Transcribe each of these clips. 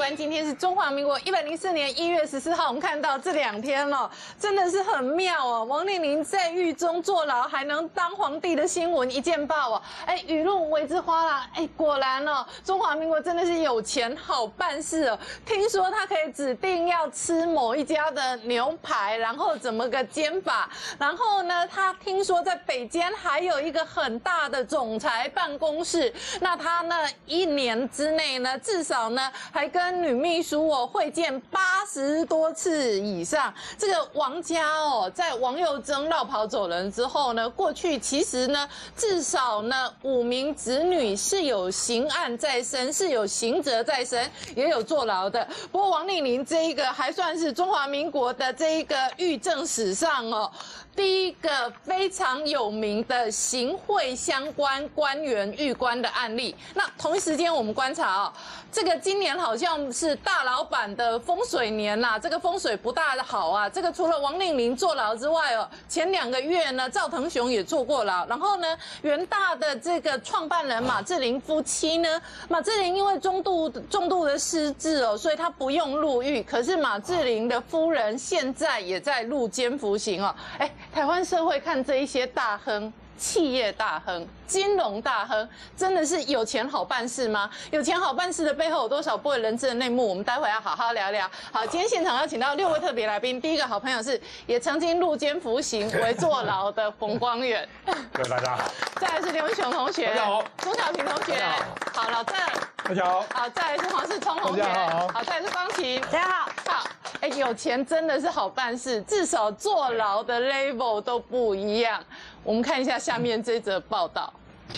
关，今天是中华民国104年1月14号，我们看到这2天了，真的是很妙哦。王令麟在狱中坐牢还能当皇帝的新闻一见报哦，舆论为之哗啦，果然哦，中华民国真的是有钱好办事哦。听说他可以指定要吃某一家的牛排，然后怎么个煎法，然后呢，他听说在北监还有一个很大的总裁办公室，那他呢1年之内呢，至少呢还跟女秘书会见80多次以上。这个王家在王佑增绕跑走人之后呢，过去其实呢至少呢5名子女是有刑案在身，是有刑责在身，也有坐牢的。不过王令麟这一个还算是中华民国的这一个狱政史上第一个非常有名的行贿相关官员狱官的案例。那同一时间我们观察这个今年好像是大老板的风水年啦，这个风水不大好啊。这个除了王令麟坐牢之外前2个月呢，赵腾雄也坐过牢。然后呢，元大的这个创办人马志麟夫妻呢，马志麟因为重度的失智所以他不用入狱。可是马志麟的夫人现在也在入监服刑台湾社会看这一些大亨、企业大亨、金融大亨，真的是有钱好办事吗？有钱好办事的背后有多少不为人知的内幕？我们待会要好好聊聊。好，今天现场要请到6位特别来宾。第一个好朋友是也曾经入监服刑为坐牢的冯光远， 各位大家好。 再来是刘文雄同学， 大家好。 朱小平同学，好，老郑， 大家好。 好，再来是黄世聪同学， 大家好。 好，再来是光奇， 大家好。 好。有钱真的是好办事，至少坐牢的 level 都不一样。我们看一下下面这则报道。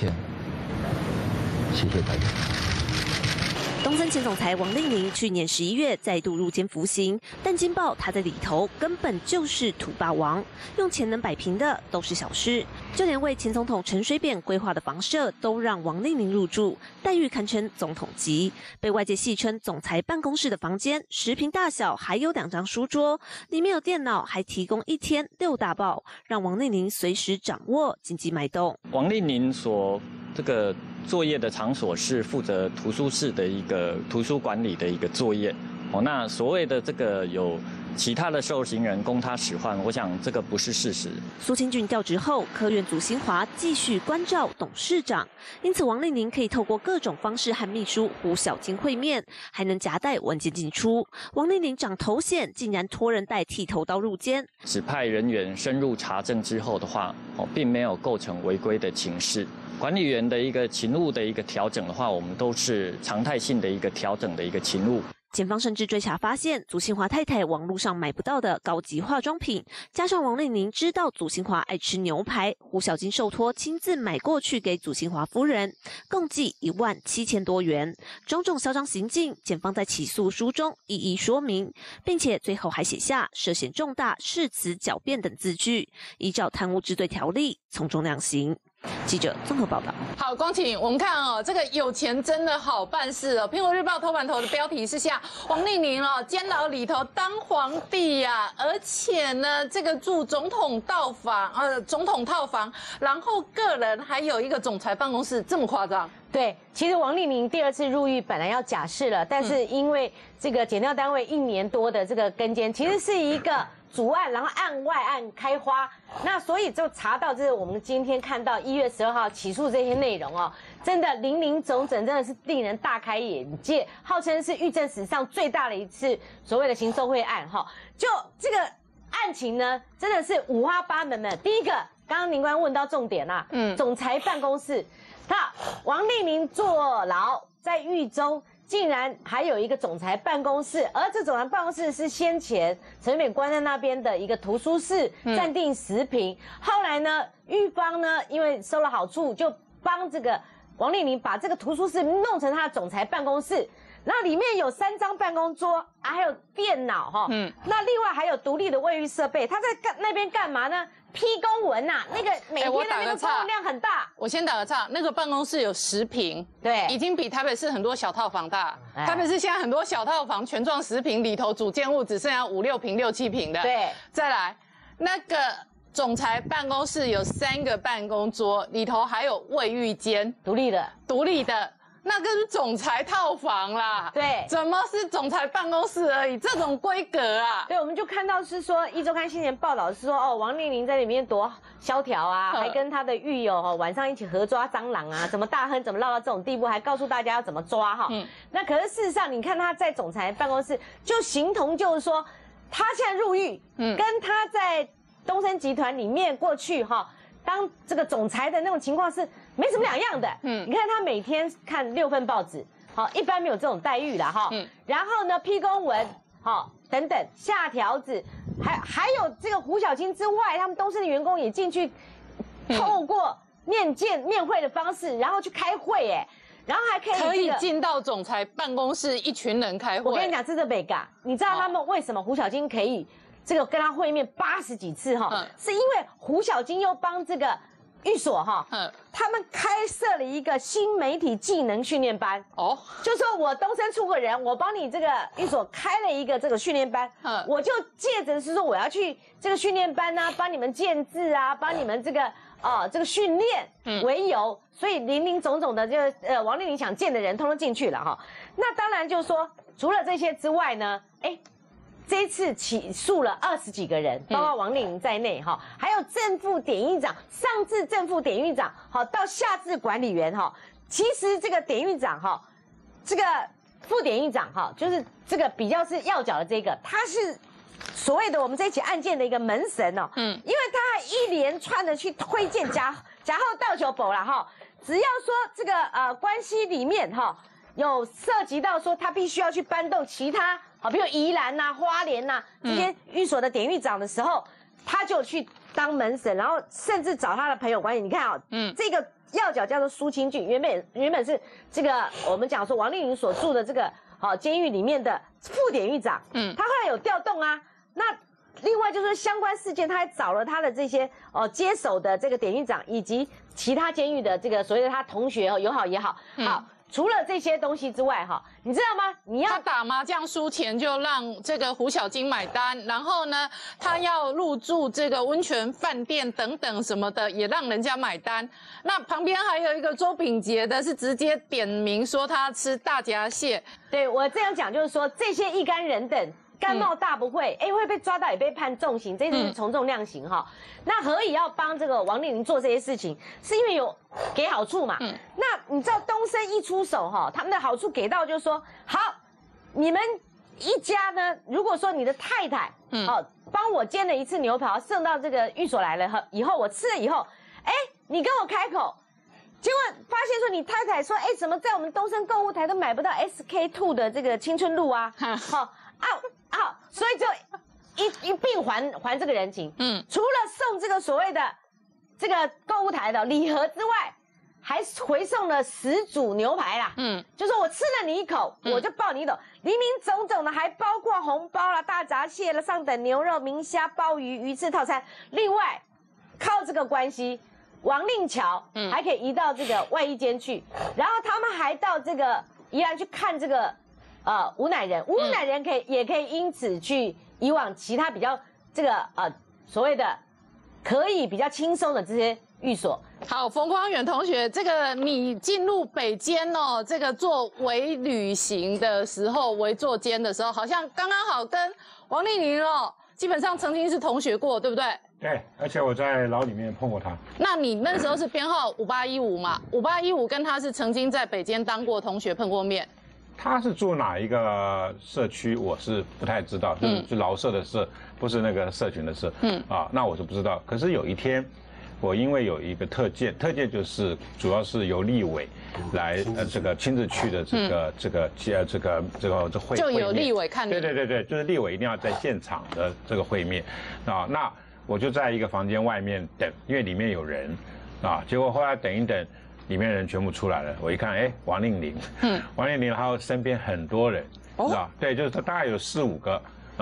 谢谢大家。 东森前总裁王令麟去年11月再度入监服刑，但惊爆他在里头根本就是土霸王，用钱能摆平的都是小事，就连为前总统陈水扁规划的房舍都让王令麟入住，待遇堪称总统级。被外界戏称总裁办公室的房间10平大小，还有2张书桌，里面有电脑，还提供1天6大报，让王令麟随时掌握经济脉动。 王令麟所这个作业的场所是负责图书室的一个图书管理的一个作业。那所谓的这个有其他的受刑人供他使唤，我想这个不是事实。 苏清俊调职后，科院祖新华继续关照董事长，因此王令麟可以透过各种方式和秘书胡小金会面，还能夹带文件进出。王令麟长头衔，竟然托人带剃头刀入监， 指派人员深入查证之后的话，并没有构成违规的情事。管理员的一个勤务的一个调整的话，我们都是常态性的一个调整的一个勤务。 检方甚至追查发现，祖新华太太网络上买不到的高级化妆品，加上王令麟知道祖新华爱吃牛排，胡小金受托亲自买过去给祖新华夫人，共计17000多元。种种嚣张行径，检方在起诉书中一一说明，并且最后还写下涉嫌重大誓词狡辩等字句，依照贪污治罪条例从重量刑。记者综合报道。 好，光启，我们看这个有钱真的好办事哦。苹果日报头版头的标题是下王令麟监牢里头当皇帝呀，而且呢，这个住总统套房，然后个人还有一个总裁办公室，这么夸张？ 对，其实王令麟第2次入狱本来要假释了，但是因为这个检调单位1年多的这个跟监，其实是一个主案，然后案外案开花，那所以就查到这是我们今天看到1月12号起诉这些内容真的林林总总，真的是令人大开眼界，号称是狱政史上最大的一次所谓的行受贿案就这个案情呢，真的是五花八门的。第一个，刚刚宁官问到重点啦，总裁办公室，那王令麟坐牢在狱中，竟然还有一个总裁办公室，而这总裁办公室是先前陈水扁关在那边的一个图书室，暂定10平。后来呢，狱方呢因为收了好处，就帮这个王令麟把这个图书室弄成他的总裁办公室。那里面有3张办公桌，还有电脑那另外还有独立的卫浴设备。他在那边干嘛呢？批公文那个每天的那个公文量很大。 我先打个岔，那个办公室有10平， 对， 已经比台北市很多小套房大。台北市现在很多小套房全幢10平，里头主建物只剩下5、6平、6、7平的。 对， 再来那个总裁办公室有3个办公桌，里头还有卫浴间，独立的。 那个是总裁套房啦， 对， 怎么是总裁办公室而已？这种规格啊， 对，我们就看到是说，《一周刊》新年报道是说，哦，王令麟在里面多萧条啊，还跟他的狱友晚上一起合抓蟑螂啊，怎么大亨怎么闹到这种地步，还告诉大家要怎么抓哈。那可是事实上，你看他在总裁办公室就形同就是说，他现在入狱，跟他在东森集团里面过去当这个总裁的那种情况是没什么两样的。你看他每天看6份报纸，一般没有这种待遇啦然后呢，批公文，等等下条子，还有这个胡小青之外，他们东森的员工也进去，透过面会的方式，然后去开会，然后还可以进到总裁办公室一群人开会。 我跟你讲，这是北港，你知道他们为什么胡小青可以？这个跟他会面80几次是因为胡小青又帮这个寓所他们开设了一个新媒体技能训练班就说我东森出个人，我帮你这个寓所开了一个这个训练班，我就借着是说我要去这个训练班啊，帮你们建制啊，帮你们这个训练为由，所以林林总总的这个王令麟想见的人通通进去了那当然就是说，除了这些之外呢，这一次起诉了20几个人，包括王令麟在内还有正副典狱长，上至正副典狱长到下至管理员其实这个典狱长这个副典狱长就是这个比较是要角的这个，他是所谓的我们这起案件的一个门神因为他还一连串的去推荐假号倒球宝啦只要说这个关系里面有涉及到说他必须要去搬动其他比如宜兰呐、花莲呐这些寓所的典狱长的时候，他就去当门神，然后甚至找他的朋友关系。你看这个要角叫做苏清俊，原本是这个我们讲说王令麟所住的这个监狱里面的副典狱长，他后来有调动啊。那另外就是相关事件，他还找了他的这些接手的这个典狱长以及其他监狱的这个所谓的他同学友好也好，好。除了这些东西之外你知道吗？他打麻将输钱就让这个胡小青买单，然后呢，他要入住这个温泉饭店等等什么的，也让人家买单。那旁边还有一个周秉杰的，是直接点名说他吃大闸蟹。 对，我这样讲就是说，这些一干人等。甘冒大不讳，会被抓到也被判重刑，这次是从重量刑那何以要帮这个王令麟做这些事情？是因为有给好处嘛？那你知道东森一出手他们的好处给到就是说，好，你们一家呢，如果说你的太太帮我煎了一次牛排，送到这个寓所来了以后，我吃了以后，你跟我开口。结果发现说，你太太说，怎么在我们东森购物台都买不到 SK2 的这个青春露啊？所以就一并还这个人情。除了送这个所谓的这个购物台的礼盒之外，还回送了10组牛排啦。就说我吃了你一口，我就抱你一口，林林总总的，还包括红包啦、大闸蟹了、上等牛肉、明虾、鲍鱼、鱼翅套餐。另外，靠这个关系。王令桥还可以移到这个外役监去，然后他们还到这个宜兰去看这个吴乃仁，吴乃仁也可以因此去以往其他比较这个所谓的可以比较轻松的这些寓所。 好，冯匡远同学，这个你进入北监这个做微旅行的时候，微坐监的时候，好像刚刚好跟王令麟基本上曾经是同学过，对不对？ 对，而且我在牢里面碰过他。 那你那时候是编号5815嘛？5815跟他是曾经在北监当过同学，碰过面。 他是住哪一个社区，我是不太知道，就劳社的社，不是那个社群的社。那我是不知道。可是有一天，我因为有一个特荐就是主要是由立委来这个亲自去的这个会就有立委看你。 对，就是立委一定要在现场的这个会面那我就在一个房间外面等，因为里面有人结果后来等一等，里面人全部出来了，我一看，王令麟，王令麟，还有身边很多人，对，就是他大概有4、5个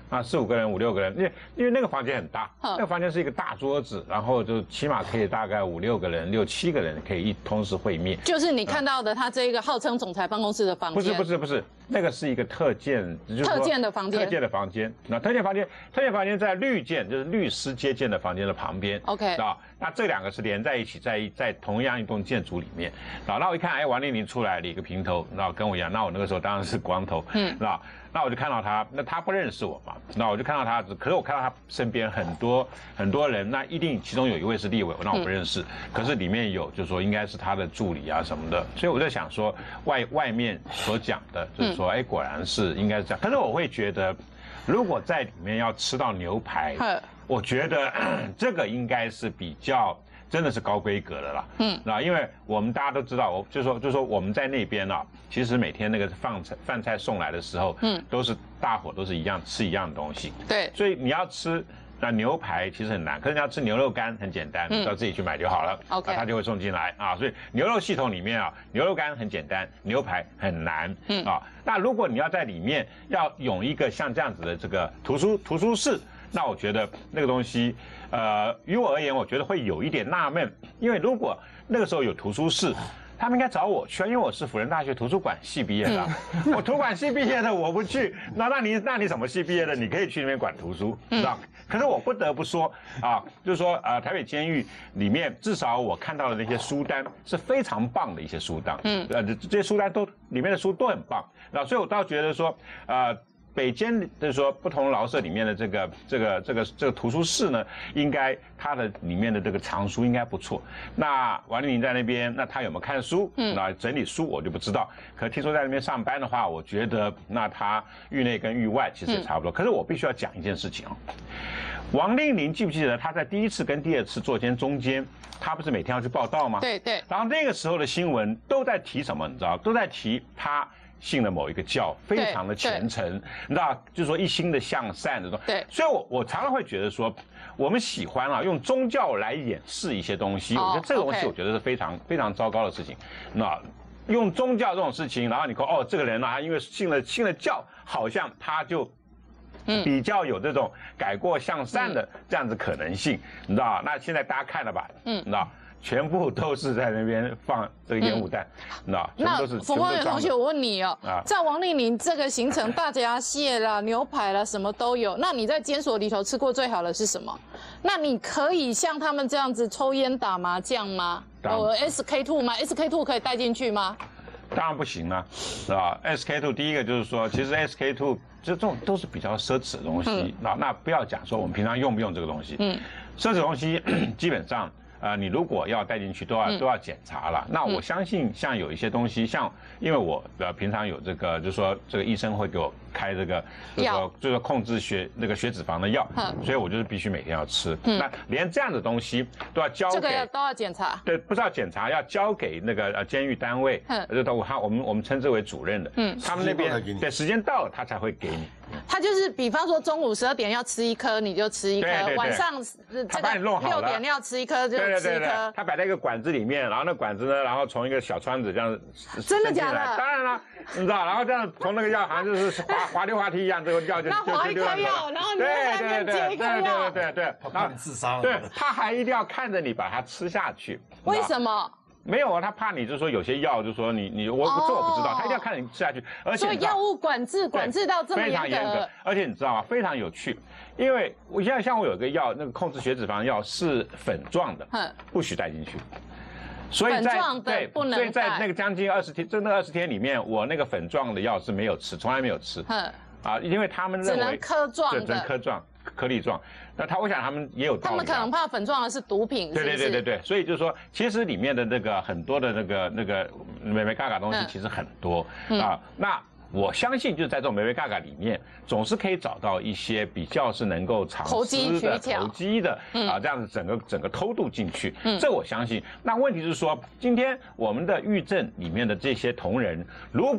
啊，4、5个人、5、6个人，因为那个房间很大，那个房间是一个大桌子，然后就起码可以大概5、6个人、6、7个人可以同时会面。 就是你看到的他这个号称总裁办公室的房间。 不是，那个是一个特建，就是特建的房间。 特建的房间，那特建房间在律建，就是律师接见的房间的旁边。 OK 啊，那这2个是连在一起，在同样一栋建筑里面。那我一看，哎，王丽玲出来理个平头，然后跟我一样，那我那个时候当然是光头，那我就看到他，那他不认识我嘛，那我就看到他，可是我看到他身边很多人，那一定其中有一位是立委，那我不认识，可是里面有就是说应该是他的助理啊什么的，所以我在想说外面所讲的就是说，哎，果然是应该是这样，可是我会觉得，如果在里面要吃到牛排，我觉得这个应该是比较。真的是高规格的啦，那因为我们大家都知道，就说我们在那边啊，其实每天那个饭菜送来的时候，都是大伙都是吃一样的东西， 对， 所以你要吃那牛排其实很难，可是你要吃牛肉干很简单，要自己去买就好了，OK，它就会送进来啊，所以牛肉系统里面啊，牛肉干很简单，牛排很难，啊，那如果你要在里面要有一个像这样子的这个图书室。那我觉得那个东西，于我而言，我觉得会有一点纳闷，因为如果那个时候有图书室，他们应该找我去，因为我是辅仁大学图书馆系毕业的，我图管系毕业的我不去，那你什么系毕业的？你可以去那边管图书，知道？可是我不得不说啊，就是说台北监狱里面至少我看到的那些书单是非常棒的一些书单，这些书单里面的书都很棒，所以我倒觉得说北监就是说不同劳社里面的这个图书室呢，应该它的里面的这个藏书应该不错。那王丽玲在那边，那他有没有看书？那整理书我就不知道。可听说在那边上班的话，我觉得那他狱内跟狱外其实也差不多。可是我必须要讲一件事情啊，王丽玲记不记得他在第1次跟第2次坐监中间，他不是每天要去报道吗？ 对。 然后那个时候的新闻都在提什么？你知道，都在提他信了某一个教，非常的虔诚，你知道，就是说一心的向善这种。 对， 所以我常常会觉得说，我们喜欢用宗教来掩饰一些东西，我觉得这个东西我觉得是非常非常糟糕的事情。那用宗教这种事情，然后你说这个人他因为信了教，好像他就比较有这种改过向善的这样子可能性，你知道？那现在大家看了吧？你知道？全部都是在那边放这个烟雾弹，那冯光远同学，我问你在王丽玲这个行程，大闸蟹啦、牛排啦，什么都有。那你在监所里头吃过最好的是什么？那你可以像他们这样子抽烟打麻将吗？有 SK2 吗 ？SK2 可以带进去吗？ 当然不行了，是吧 ？SK2 第一个就是说，其实 SK2 这种都是比较奢侈的东西，那不要讲说我们平常用不用这个东西，奢侈的东西基本上。你如果要带进去，都要检查了。那我相信，像有一些东西，像因为我平常有这个，就是说这个医生会给我开这个，就是说控制血脂肪的药，所以我就是必须每天要吃。那连这样的东西都要交给，这个都要检查。 对，不是要检查，要交给那个监狱单位，我们称之为主任的，他们那边对时间到了他才会给你。 他就是比方说中午12点要吃1颗，你就吃1颗；晚上这个6点要吃1颗就吃1颗。 他摆在一个管子里面，然后那管子呢，然后从一个小窗子这样。 真的假的？ 当然了，你知道，然后这样从那个药好像就是滑溜滑梯一样，这个药就那滑1颗药，然后你在那边接1颗药。 对， 怕你自杀了。 对，他还一定要看着你把它吃下去。 为什么？ 没有啊，他怕你，就是说有些药，就是说我不知道，他一定要看着你吃下去，而且所以药物管制到这么非常严格，而且你知道吗？非常有趣，因为我现在像我有一个药，那个控制血脂肪药是粉状的，不许带进去。所以粉状的不能带。 所以在那个将近20天，那20天里面，我那个粉状的药是没有吃，从来没有吃。因为他们认为只能颗状的， 只能颗状。颗粒状，那我想他们也有道理。 他们可能怕粉状的是毒品， 对，所以就是说，其实里面的那个很多的那个美美嘎嘎东西其实很多那我相信就是在这种美美嘎嘎里面，总是可以找到一些比较是能够藏私的、投机的这样子整个偷渡进去，这我相信。那问题是说，今天我们的狱政里面的这些同仁，如果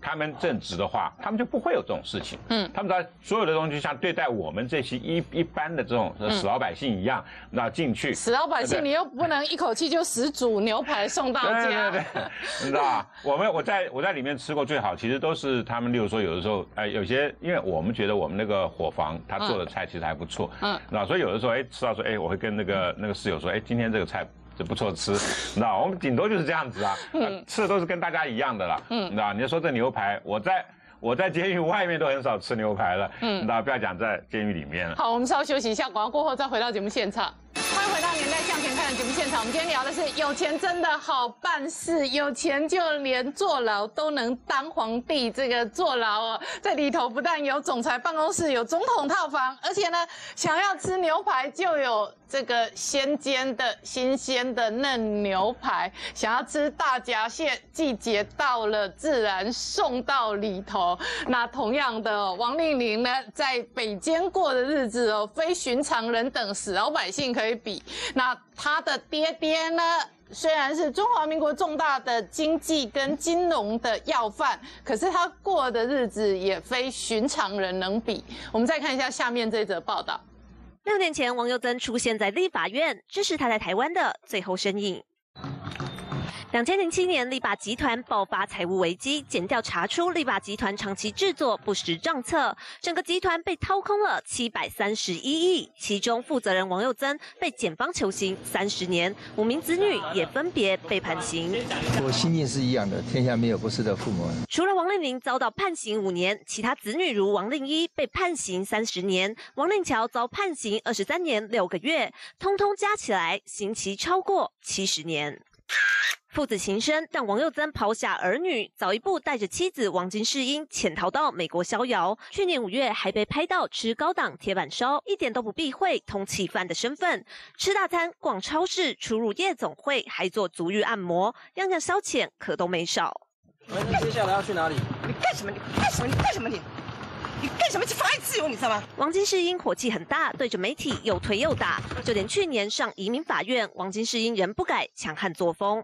他们正直的话，他们就不会有这种事情。他们把所有的东西像对待我们这些一般的这种死老百姓一样，那进去。 死老百姓，你又不能一口气就10组牛排送到家。 对，你知道吧？我在里面吃过最好，其实都是他们，例如说有的时候，有些因为我们觉得我们那个伙房他做的菜其实还不错，那所以有的时候吃到说，我会跟那个室友说，今天这个菜。这不错吃，那我们顶多就是这样子啊，吃的都是跟大家一样的啦，你知道？你说这牛排，我在监狱外面都很少吃牛排了，你知道？不要讲在监狱里面了。 好，我们稍休息一下，广告过后再回到节目现场。欢迎回到《年代向前看》的节目现场，我们今天聊的是有钱真的好办事，有钱就连坐牢都能当皇帝。这个坐牢哦，在里头不但有总裁办公室，有总统套房，而且呢，想要吃牛排就有这个先煎的新鲜的嫩牛排，想要吃大闸蟹，季节到了自然送到里头。那同样的，王令麟呢，在北监过的日子哦，非寻常人等死老百姓可以比。那他的爹爹呢，虽然是中华民国重大的经济跟金融的要犯，可是他过的日子也非寻常人能比。我们再看一下下面这则报道。 6年前，王佑曾出现在立法院，这是他在台湾的最后身影。2007年，力拔集团爆发财务危机，检调查出力拔集团长期制作不实账册，整个集团被掏空了731亿，其中负责人王佑曾被检方求刑30年，5名子女也分别被判刑。 我心念是一样的，天下没有不是的父母。 除了王令麟遭到判刑5年，其他子女如王令一被判刑30年，王令桥遭判刑23年6个月，通通加起来刑期超过70年。父子情深，让王佑曾抛下儿女，早一步带着妻子王金世英潜逃到美国逍遥。去年5月还被拍到吃高档铁板烧，一点都不避讳通缉犯的身份。吃大餐、逛超市、出入夜总会，还做足浴按摩，样样消遣可都没少。 那接下来要去哪里？ 你干什么？你干什么？你干什么？你干什么？妨碍自由，你知道吗？ 王金世英火气很大，对着媒体又推又打，就连去年上移民法院，王金世英仍不改强悍作风。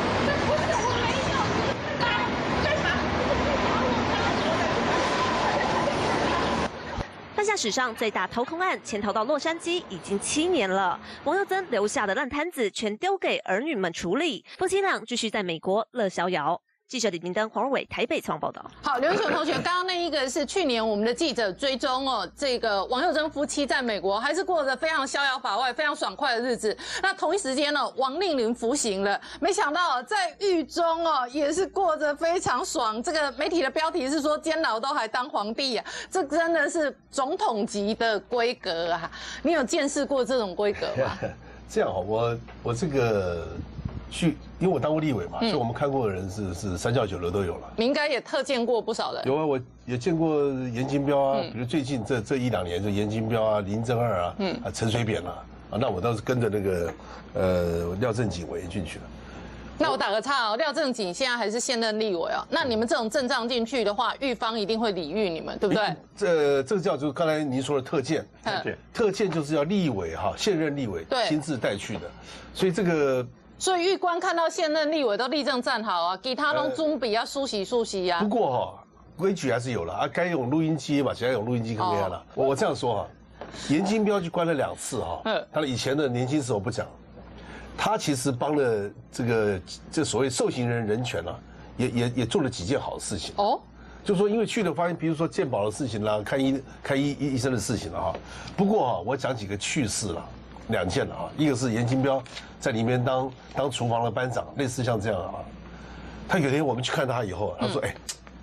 犯下史上最大掏空案，潜逃到洛杉矶已经7年了。王佑曾留下的烂摊子全丢给儿女们处理，夫妻俩继续在美国乐逍遥。记者李明登、黄若伟台北采访报道。 好，刘雄同学，刚刚那一个是去年我们的记者追踪哦，这个王佑曾夫妻在美国还是过着非常逍遥法外、非常爽快的日子。那同一时间呢，王令麟服刑了，没想到在狱中哦也是过着非常爽。这个媒体的标题是说监牢都还当皇帝啊，这真的是总统级的规格啊！你有见识过这种规格吗？ 这样哦，我这个。因为我当过立委嘛，所以我们看过的人是3教9流都有了。 你应该也特见过不少人。 有啊，我也见过严金彪啊，比如最近这1-2年就严金彪啊、林正二啊、陈水扁啊，那我倒是跟着那个廖正景委员进去了。 那我打个岔哦，廖正景现在还是现任立委哦。那你们这种阵仗进去的话，狱方一定会礼遇你们，对不对？ 这个叫就是刚才您说的特见，特见就是要立委现任立委亲自带去的，所以这个。 所以狱官看到现任立委都立正站好啊，给他弄准备要梳洗啊。 不过规矩还是有了啊，该用录音机嘛，现在用录音机更厉害了。我这样说严金彪去关了2次他的以前的年轻时候不讲，他其实帮了这所谓受刑人人权也做了几件好事情哦。就说因为去了发现，比如说健保的事情啦，看医生的事情了不过我讲几个趣事了。2件了一个是严金彪在里面当厨房的班长，类似像这样他有天我们去看他以后，他说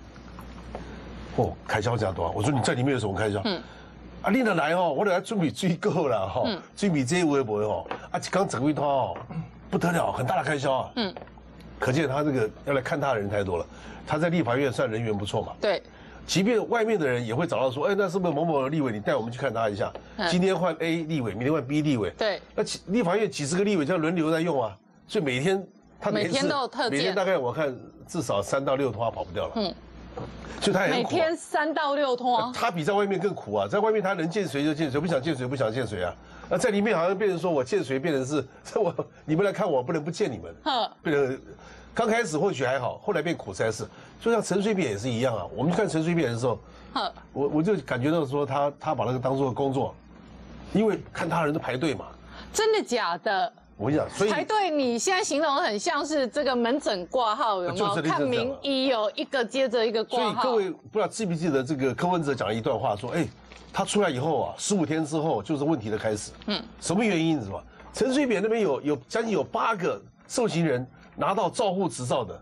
开销加多少？我说你在里面有什么开销？你若来我得要准备水果啦准备这些微博刚整一套不得了，很大的开销可见他这个要来看他的人太多了。他在立法院算人缘不错嘛？对。即便外面的人也会找到说，那是不是某某的立委？你带我们去看他一下。今天换 A 立委，明天换 B 立委。对。那立法院几十个立委这样轮流在用啊，所以每天他每天都有特见。每天大概我看至少3到6通跑不掉了。所以他也很苦。每天3到6通。他比在外面更苦啊，在外面他能见谁就见谁，不想见谁不想见谁啊。那在里面好像变成说我见谁变成是你们来看我不能不见你们。变成。 刚开始或许还好，后来变苦差事。就像陈水扁也是一样啊。我们去看陈水扁的时候，我就感觉到说他把那个当做工作，因为看他人都排队嘛。 真的假的？ 我跟你讲，所以排队你现在形容很像是这个门诊挂号，有没有？看名医有一个接着一个挂号。 所以各位不知道记不记得这个柯文哲讲了一段话，说，他出来以后啊，15天之后就是问题的开始。什么原因你知道吗？陈水扁那边有将近有8个受刑人拿到照护执照的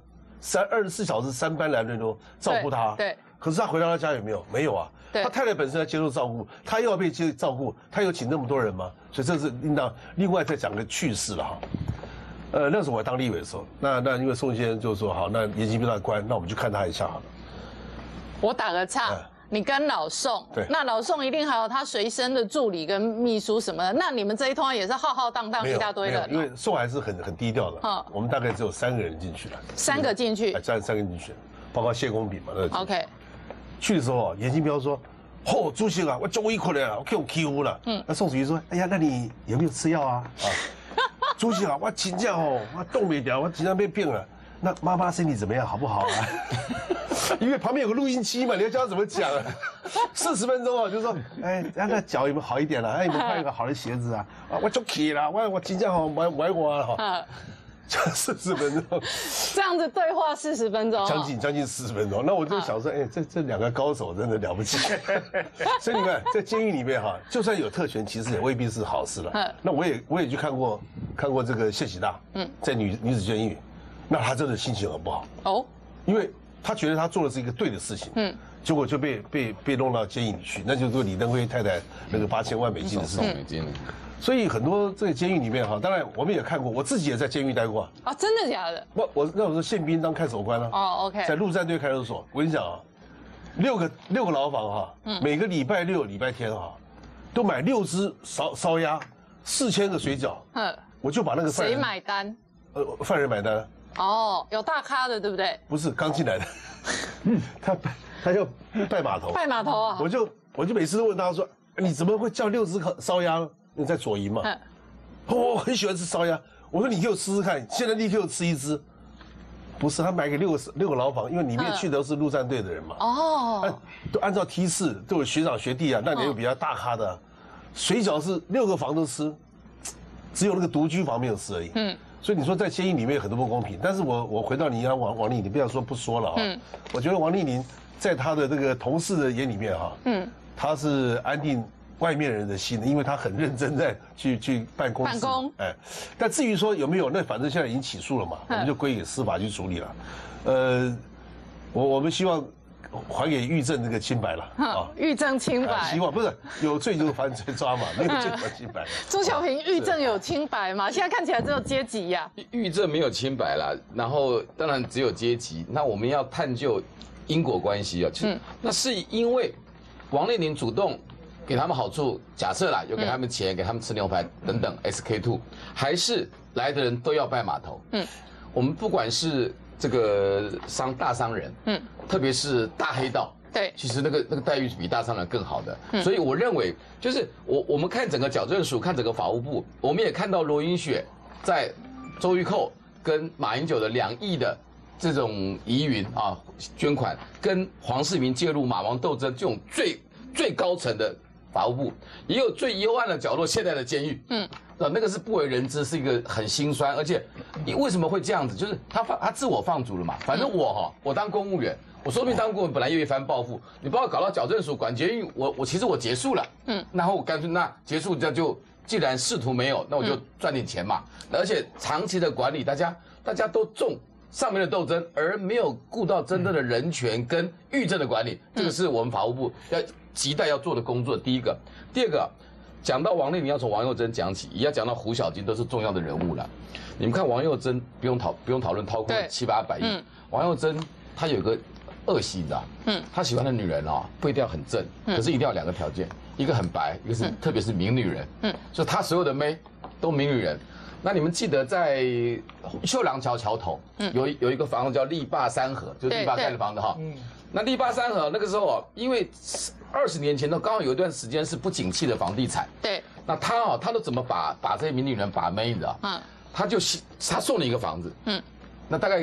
，24小时3班来轮都照顾他。 对。 可是他回到他家有没有？没有啊。他太太本身要接受照顾，他又要被照顾，他有请那么多人吗？所以这是应当另外再讲个趣事了哈。那时候我当立委的时候，那因为宋先生就说好，那延期被他关，那我们去看他一下好了。 我打个岔。你跟老宋， 对， 那老宋一定还有他随身的助理跟秘书什么的，那你们这一通也是浩浩荡荡一大堆人。 因为宋还是很低调的，我们大概只有3个人进去了 ，3个进去， 占3个人进去，包括谢公炳嘛。 OK， 去的时候，严金彪说：“主席啊，我终于困了，我给我欺负了。”那宋楚瑜说：“哎呀，那你有没有吃药啊？”主席啊，我请假我动不了，我经常被病了。那妈妈身体怎么样，好不好啊？因为旁边有个录音机嘛，你要教他怎么讲啊？40分钟啊，就说，那脚有没有好一点了？有没有换一个好的鞋子啊？我就起了，我今天好玩哈，讲40分钟， 这样子对话40分钟， 将近40分钟。那我就想说，这2个高手真的了不起。所以你看，在监狱里面哈，就算有特权，其实也未必是好事了。那我也去看过这个谢喜大，在女子监狱，那他真的心情很不好因为他觉得他做的是一个对的事情，结果就被弄到监狱里去，那就是李登辉太太那个8000万美金的事情。所以很多这个监狱里面哈，当然我们也看过，我自己也在监狱待过啊。真的假的？ 我那时候宪兵当看守官了。 OK。 在陆战队看守所，我跟你讲啊，6个牢房哈，每个礼拜6、礼拜天哈，都买6只烧鸭，4000个水饺。我就把那个谁买单？ 犯人买单。 有大咖的，对不对？ 不是刚进来的，他叫拜码头。 拜码头啊！ 我就每次都问他说，你怎么会叫6只烧鸭呢？你在左营嘛？我很喜欢吃烧鸭。我说你给我吃吃看，现在立刻吃1只。不是，他买给6个牢房，因为里面去的都是陆战队的人嘛。都按照梯次，都有学长学弟啊，那里有比较大咖的。水饺是6个房都吃，只有那个独居房没有吃而已。所以你说在监狱里面有很多不公平，但是我回到你王丽玲，不要说不说了啊。我觉得王丽玲在她的这个同事的眼里面哈，她是安定外面人的心，因为她很认真在去办公。但至于说有没有，那反正现在已经起诉了嘛，我们就归给司法去处理了。我们希望还给狱政这个清白了啊！ 狱政清白， 希望不是有罪就犯罪抓嘛，没有罪就清白。 朱小平，狱政有清白吗？现在看起来只有阶级呀。 狱政没有清白啦，然后当然只有阶级。那我们要探究因果关系啊，那是因为王丽玲主动给他们好处，假设啦，有给他们钱，给他们吃牛排等等 SK2， 还是来的人都要拜码头？我们不管是这个大商人，特别是大黑道， 对， 其实那个待遇是比大商人更好的，所以我认为就是我们看整个矫正署，看整个法务部，我们也看到罗云雪在周玉蔻跟马英九的2亿的这种疑云啊捐款，跟黄世明介入马王斗争这种最高层的法务部，也有最幽暗的角落，现在的监狱，那个是不为人知，是一个很心酸，而且你为什么会这样子？就是他自我放逐了嘛。反正我当公务员，我说不定当公务员本来有一番抱负，你把我搞到矫正署管监狱，其实我结束了，然后我干脆那结束就既然仕途没有，那我就赚点钱嘛。而且长期的管理，大家都重上面的斗争，而没有顾到真正的人权跟狱政的管理，这个是我们法务部要亟待要做的工作。第一个，第二个。讲到王丽玲，要从王佑珍讲起，也要讲到胡小金，都是重要的人物了。你们看王佑珍不用讨论，掏空700-800亿。王佑珍她有个恶习，你知道？她喜欢的女人不一定要很正，可是一定要2个条件，一个很白，一个是特别是名女人。所以她所有的妹都名女人。那你们记得在秀廊桥桥头有一个房子叫力霸3河，就是力霸盖的房子哈。那力霸3河那个时候因为20年前都刚好有一段时间是不景气的房地产。对。那他都怎么把这些名女人把妹，你知道？他送你一个房子。那大概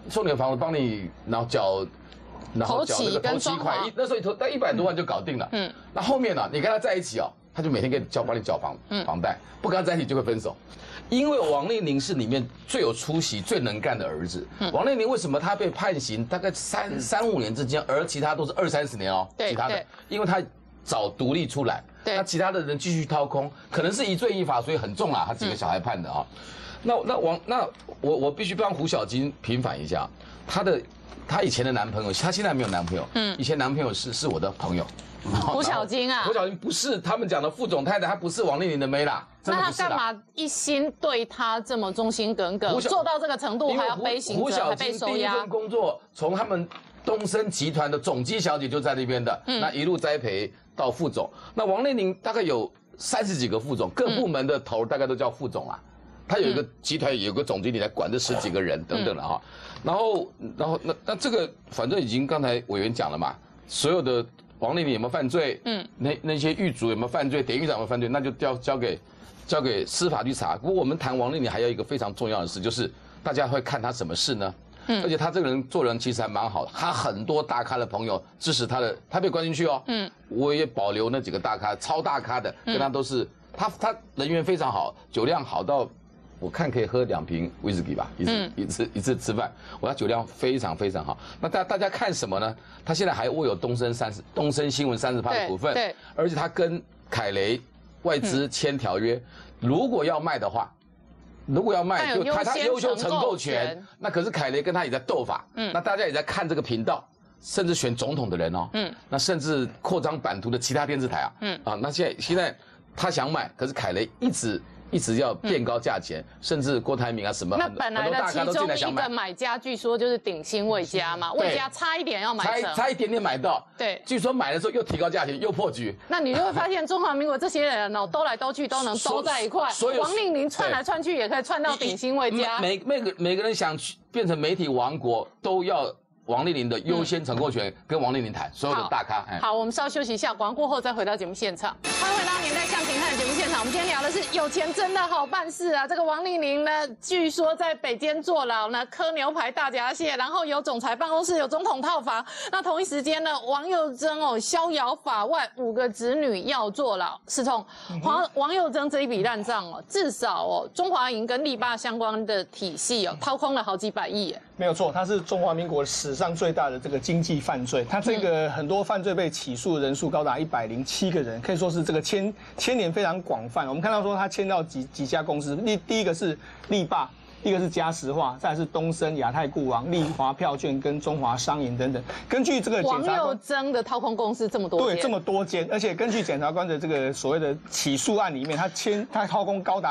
送你的房子，帮你然后缴那个头期款，那时候但100多万就搞定了。那后面呢，你跟他在一起哦，他就每天帮你缴房贷，不跟他在一起就会分手。因为王令麟是里面最有出息、最能干的儿子。王令麟为什么他被判刑大概3-5年之间，而其他都是20-30年哦？其他的，因为他早独立出来，那其他的人继续掏空，可能是一罪一罚，所以很重啦。他几个小孩判的啊。那我必须帮胡小金平反一下，她以前的男朋友，她现在没有男朋友，以前男朋友是我的朋友。 胡小金啊， 胡小金不是他们讲的副总太太，她不是王令麟的妹啦。 那他干嘛一心对他这么忠心耿耿，做到这个程度还要背刑责，还被收押？ 第一份工作从他们东森集团的总机小姐就在那边的，那一路栽培到副总。那王令麟大概有30几个副总，各部门的头大概都叫副总啊。他有一个集团有个总经理来管这10几个人等等的哈。然后那这个反正已经刚才委员讲了嘛，所有的。王令麟有没有犯罪？那些狱卒有没有犯罪？典狱长有没有犯罪？那就交给司法去查。不过我们谈王令麟还有一个非常重要的事，就是大家会看他什么事呢？而且他这个人做人其实还蛮好的，他很多大咖的朋友支持他的，他被关进去哦。我也保留那几个大咖，超大咖的，跟他都是他人缘非常好，酒量好到。我看可以喝2瓶威士忌吧，一次吃饭，我的酒量非常非常好。那大家看什么呢？他现在还握有东森新闻30%的股份，对，而且他跟凯雷外资签条约，如果要卖的话，就他优秀承购权，那可是凯雷跟他也在斗法，那大家也在看这个频道，甚至选总统的人哦，那甚至扩张版图的其他电视台啊，那现在他想买，可是凯雷一直要变高价钱，甚至郭台铭啊什么， 那本来的其中一个买家，据说就是鼎新魏家嘛，魏家差一点要买成， 差一点点买到， 对， 据说买的时候又提高价钱，又破局。 那你就会发现中华民国这些人哦，兜来兜去都能兜在一块，王令麟窜来窜去也可以窜到鼎新魏家。 每个人想变成媒体王国，都要王令麟的优先承购权跟王令麟谈，所有的大咖。 好，我们稍休息一下，广告过后再回到节目现场。欢迎回到《年代向前看》的节目现场，我们今天聊的是有钱真的好办事啊。这个王令麟呢，据说在北监坐牢呢，磕牛排大闸蟹，然后有总裁办公室，有总统套房。那同一时间呢，王佑珍哦逍遥法外，5个子女要坐牢。世聪，王佑珍这一笔烂账哦，至少哦中华银跟力霸相关的体系哦，掏空了好几百亿耶。 没有错，他是中华民国史上最大的这个经济犯罪。他这个很多犯罪被起诉的人数高达107个人，可以说是这个牵连非常广泛。我们看到说他牵到几家公司，第一个是力霸，一个是嘉实化，再来是东森、亚太固网、利华票券跟中华商银等等。根据这个王佑珍的掏空公司这么多间， 对，这么多间，而且根据检察官的这个所谓的起诉案里面，他掏空高达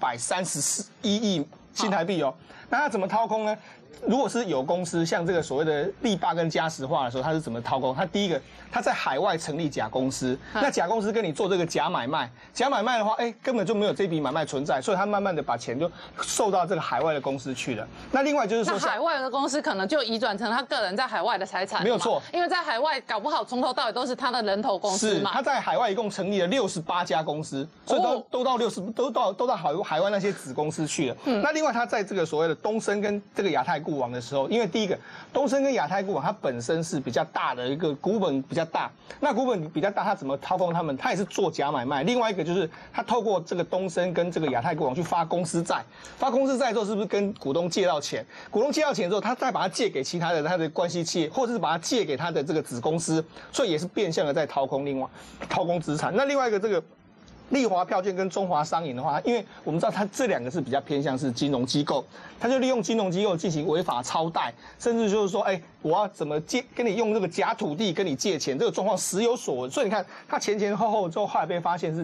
731亿新台币哦。那他怎么掏空呢？如果是有公司像这个所谓的力霸跟嘉实化的时候，他是怎么掏空？他第一个，他在海外成立假公司，那假公司跟你做这个假买卖，假买卖的话，根本就没有这笔买卖存在，所以他慢慢的把钱就收到这个海外的公司去了。那另外就是说， 海外的公司可能就移转成他个人在海外的财产， 没有错， 因为在海外搞不好从头到尾都是他的人头公司嘛。 是，他在海外一共成立了68家公司，所以都到海外那些子公司去了。那另外他在这个所谓的东森跟这个亚太固网的时候，因为第一个东森跟亚太固网它本身是比较大的一个股本比较大，那股本比较大，他怎么掏空他们？他也是做假买卖。另外一个就是他透过这个东森跟这个亚太固网去发公司债，发公司债之后是不是跟股东借到钱？股东借到钱之后，他再把它借给其他的他的关系企业，或者是把它借给他的这个子公司，所以也是变相的在掏空资产。那另外一个这个利华票券跟中华商银的话，因为我们知道它这2个是比较偏向是金融机构，他就利用金融机构进行违法超贷，甚至就是说，我要怎么跟你用这个假土地跟你借钱，这个状况时有所闻。所以你看，他前后之后，后来被发现是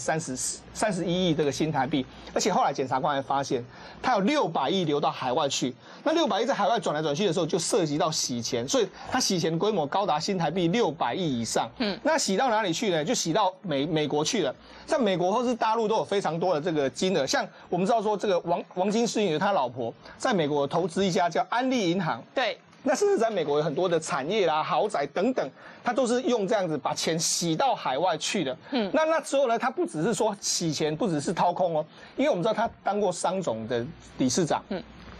731亿这个新台币，而且后来检察官还发现，他有600亿流到海外去。那600亿在海外转来转去的时候，就涉及到洗钱，所以他洗钱的规模高达新台币600亿以上。那洗到哪里去呢？就洗到美国去了。在美国或是大陆都有非常多的这个金额，像我们知道说这个王金世颖他老婆在美国投资一家叫安利银行， 对， 那甚至在美国有很多的产业啦、豪宅等等，他都是用这样子把钱洗到海外去的。那之后呢，他不只是说洗钱，不只是掏空哦，因为我们知道他当过商总的理事长。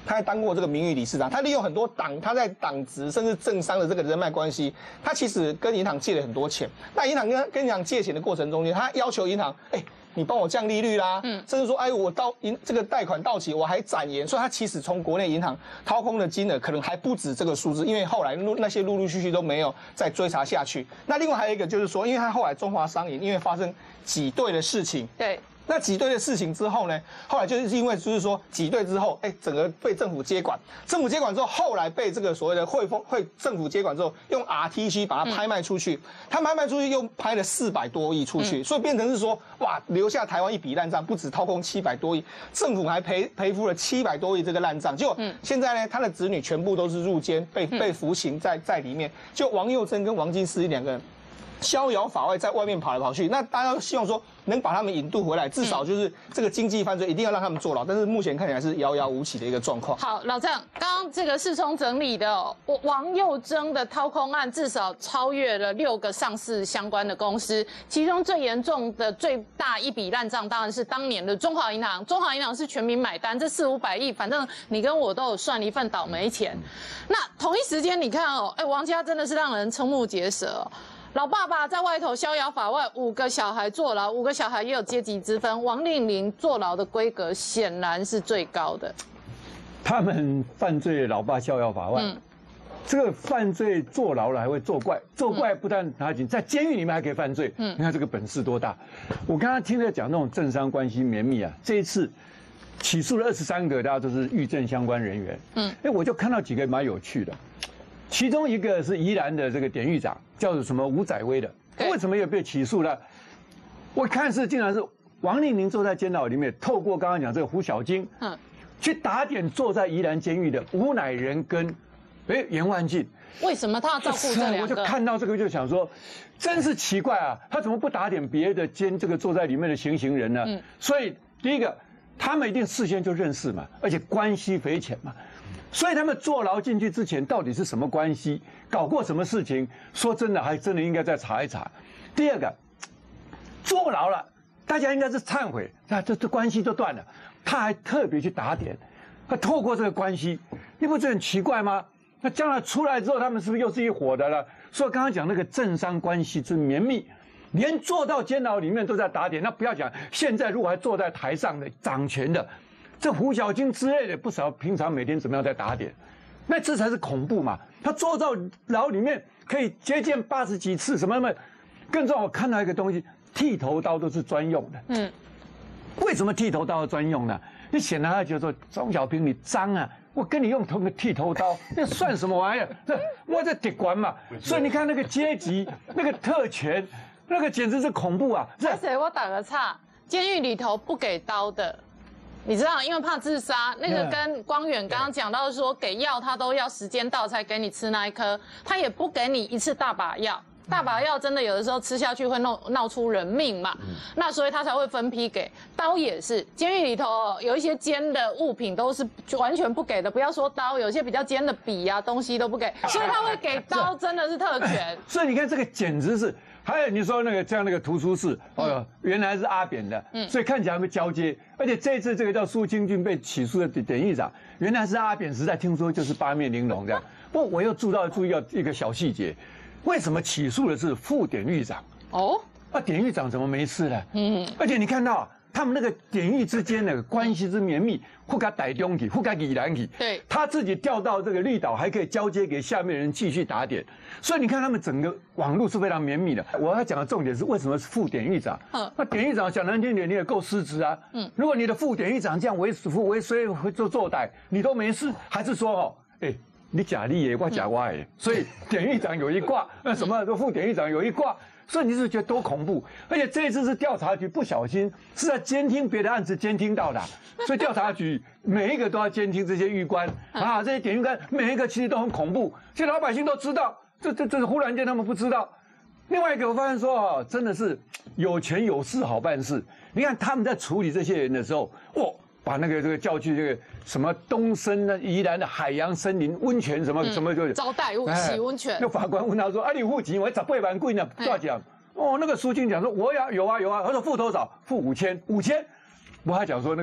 他还当过这个名誉理事长，他利用很多他在党职甚至政商的这个人脉关系，他其实跟银行借了很多钱。那银行跟银行借钱的过程中间，他要求银行，你帮我降利率啦，甚至说，我这个贷款到期我还展延，所以他其实从国内银行掏空的金额可能还不止这个数字，因为后来那些陆陆续续都没有再追查下去。那另外还有一个就是说，因为他后来中华商银因为发生挤兑的事情， 对。 那挤兑的事情之后呢，后来就是因为就是说挤兑之后，整个被政府接管，政府接管之后，后来被这个所谓的政府接管之后，用 RTC 把它拍卖出去，他拍卖出去又拍了400多亿出去，所以变成是说，哇，留下台湾一笔烂账，不止掏空700多亿，政府还赔付了700多亿这个烂账，结果现在呢，他的子女全部都是入监被服刑在里面，就王佑珍跟王金思两个人逍遥法外，在外面跑来跑去。那大家希望说能把他们引渡回来，至少就是这个经济犯罪一定要让他们坐牢。但是目前看起来是遥遥无期的一个状况。 好，老郑，刚刚这个世聪整理的王佑珍的掏空案，至少超越了6个上市相关的公司，其中最严重的、最大一笔烂账，当然是当年的中华银行。中华银行是全民买单，这400-500亿，反正你跟我都有赚一份倒霉钱。那同一时间，你看王家真的是让人瞠目结舌哦。老爸爸在外头逍遥法外，5个小孩坐牢，5个小孩也有阶级之分。王令麟坐牢的规格显然是最高的。 他们犯罪，老爸逍遥法外。这个犯罪坐牢了还会作怪，作怪不但拿紧，在监狱里面还可以犯罪。你看这个本事多大！我刚刚听着讲那种政商关系绵密啊，这一次起诉了23个，大家都是狱政相关人员。我就看到几个蛮有趣的。其中一个是宜兰的这个典狱长，叫做什么吴载威的，为什么又被起诉了？我看是竟然是王令麟坐在监牢里面，透过刚刚讲这个胡小金，去打点坐在宜兰监狱的吴乃仁跟严万进。 为什么他要照顾这2个？ 我就看到这个就想说，真是奇怪啊，他怎么不打点别的这个坐在里面的行刑人呢？所以第一个，他们一定事先就认识嘛，而且关系匪浅嘛。所以他们坐牢进去之前到底是什么关系，搞过什么事情？说真的，还真的应该再查一查。第二个，坐牢了，大家应该是忏悔，那这关系就断了。他还特别去打点，他透过这个关系，你不觉得很奇怪吗？那将来出来之后，他们是不是又是一伙的了？所以刚刚讲那个政商关系之绵密，连坐到监牢里面都在打点。那不要讲，现在如果还坐在台上的掌权的。这胡小金之类的不少，平常每天怎么样在打点，那这才是恐怖嘛！他坐到牢里面可以接见80几次，什么什么，更重要，我看到一个东西，剃头刀都是专用的。为什么剃头刀专用呢？你显然他觉得说钟小平你脏啊，我跟你用同个剃头刀，那算什么玩意儿？我在敌官嘛。所以你看那个阶级、那个特权，那个简直是恐怖啊！ 我打个岔，监狱里头不给刀的。你知道，因为怕自杀，那个跟光远刚刚讲到说，给药他都要时间到才给你吃那一颗，他也不给你一次大把药。大把药真的有的时候吃下去会闹出人命嘛，那所以他才会分批给。刀也是，监狱里头有一些尖的物品都是完全不给的，不要说刀，有些比较尖的笔啊东西都不给，所以他会给刀，真的是特权。 所以你看这个简直是。还有你说那个像那个图书室，原来是阿扁的，所以看起来会交接。而且这次这个叫苏清俊被起诉的典狱长，原来是阿扁时代，听说就是八面玲珑这样。不过我又注意到一个小细节，为什么起诉的是副典狱长？典狱长怎么没事呢？而且你看到他们那个典狱之间的关系之绵密，或给台中去，或给宜兰去， 对， 他自己调到这个绿岛，还可以交接给下面人继续打点，所以你看他们整个网络是非常绵密的。我要讲的重点是为什么是副典狱长？那典狱长讲难听点，你也够失职啊。如果你的副典狱长这样为所会做歹，你都没事，还是说你假你也，我假我也，所以典狱长有一挂，那什么副典狱长有一挂。所以你是觉得多恐怖？而且这一次是调查局不小心是在监听别的案子监听到的，所以调查局每一个都要监听这些狱官啊，这些典狱官每一个其实都很恐怖，其实老百姓都知道，这忽然间他们不知道。另外一个我发现说真的是有权有势好办事。你看他们在处理这些人的时候，把这个叫去这个什么东升的宜兰的海洋森林温泉什么就招待洗温泉。 那法官问他说：“你付钱，我18万贵呢，多少钱？”那个苏金讲说：“我有啊。”他说：“付多少？付5000。”我还讲说那个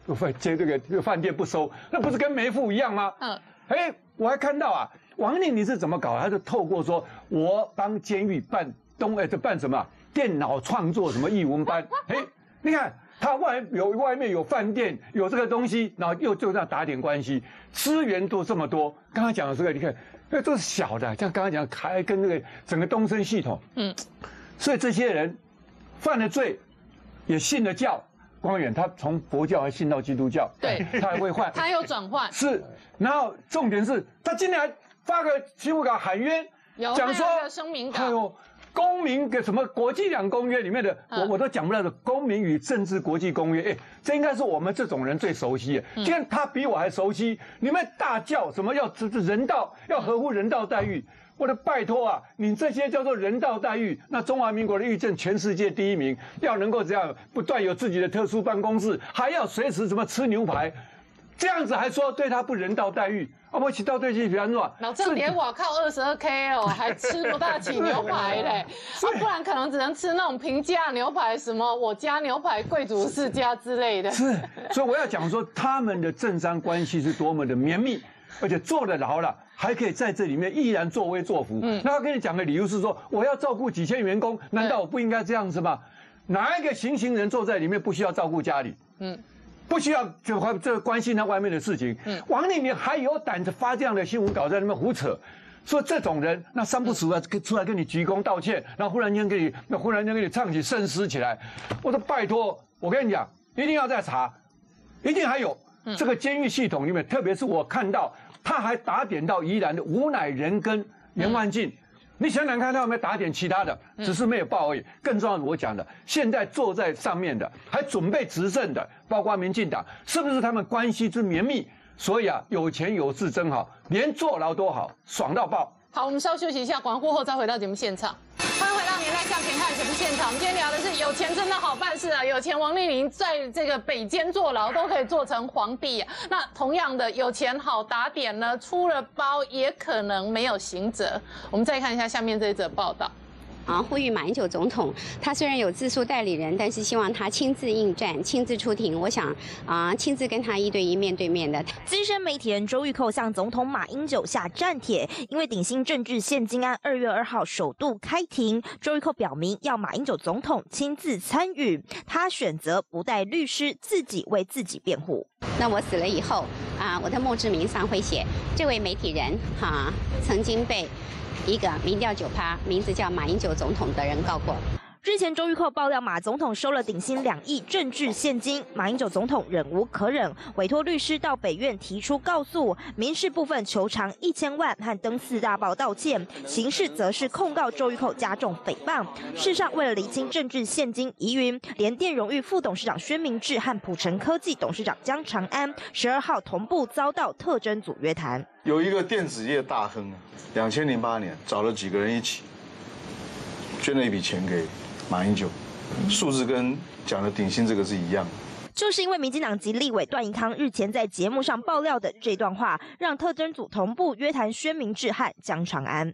接这个饭店不收，那不是跟没付一样吗？我还看到啊，王令你是怎么搞？他就透过说，我帮监狱办什么电脑创作什么艺文班，你看他外面有饭店，有这个东西，然后又就这样打点关系，资源都这么多。刚刚讲的这个，你看，那都是小的，像刚刚讲还跟那个整个东森系统，所以这些人犯了罪，也信了教。光远他从佛教还信到基督教， 对， 他还会换， 他有转换， 是。然后重点是他今年还发个新闻稿喊冤，讲说声明稿， 公民的什么国际两公约里面的，我都讲不了的公民与政治国际公约，这应该是我们这种人最熟悉的。今天他比我还熟悉，你们大叫什么要人道，要合乎人道待遇。我的拜托啊，你这些叫做人道待遇，那中华民国的狱政全世界第1名，要能够这样不断有自己的特殊办公室，还要随时什么吃牛排，这样子还说对他不人道待遇，我起到对起比安诺。 老郑连我靠22K 哦，还吃不大起牛排嘞，不然可能只能吃那种平价牛排，什么我家牛排贵族世家之类的。 是，所以我要讲说他们的政商关系是多么的绵密。而且坐得牢了，还可以在这里面依然作威作福。那他跟你讲的理由是说，我要照顾几千员工，难道我不应该这样子吗？哪一个行刑人坐在里面不需要照顾家里？不需要这关心他外面的事情。王令你还有胆子发这样的新闻稿在那边胡扯，说这种人那三不熟啊，出来跟你鞠躬道歉，然后忽然间给你唱起圣诗起来。我说拜托，我跟你讲，一定要再查，一定还有这个监狱系统里面，特别是我看到。他还打点到宜兰的吴乃仁跟严万进，你想想看他有没有打点其他的，只是没有报而已。更重要的我讲的，现在坐在上面的，还准备执政的，包括民进党，是不是他们关系之绵密？所以啊，有钱有势真好，连坐牢都好，爽到爆。 好，我们稍休息一下，广告过后再回到节目现场。欢迎回到《年代向前看》节目现场。我们今天聊的是有钱真的好办事啊！有钱王令麟在这个北监坐牢都可以做成皇帝啊。那同样的，有钱好打点呢，出了包也可能没有刑责。我们再看一下下面这一则报道。 呼吁马英九总统，他虽然有自诉代理人，但是希望他亲自应战、亲自出庭。我想亲自跟他1对1面对面的。 资深媒体人周玉蔻向总统马英九下战帖，因为鼎新政治现金案2月2号首度开庭，周玉蔻表明要马英九总统亲自参与，他选择不带律师，自己为自己辩护。 那我死了以后我的墓志铭上会写，这位媒体人曾经被一个民调9%，名字叫马英九总统的人告过。 日前，周玉蔻爆料马总统收了鼎新2亿政治现金，马英九总统忍无可忍，委托律师到北院提出告诉，民事部分求偿1000万和登4大报道歉，刑事则是控告周玉蔻加重诽谤。事实上，为了厘清政治现金疑云，联电荣誉副董事长宣明智和普成科技董事长江长安12号同步遭到特侦组约谈。 有一个电子业大亨2008年找了几个人一起捐了一笔钱给马英九，数字跟讲的鼎新这个是一样的。 就是因为民进党籍立委段宜康日前在节目上爆料的这段话，让特侦组同步约谈宣明智和江长安。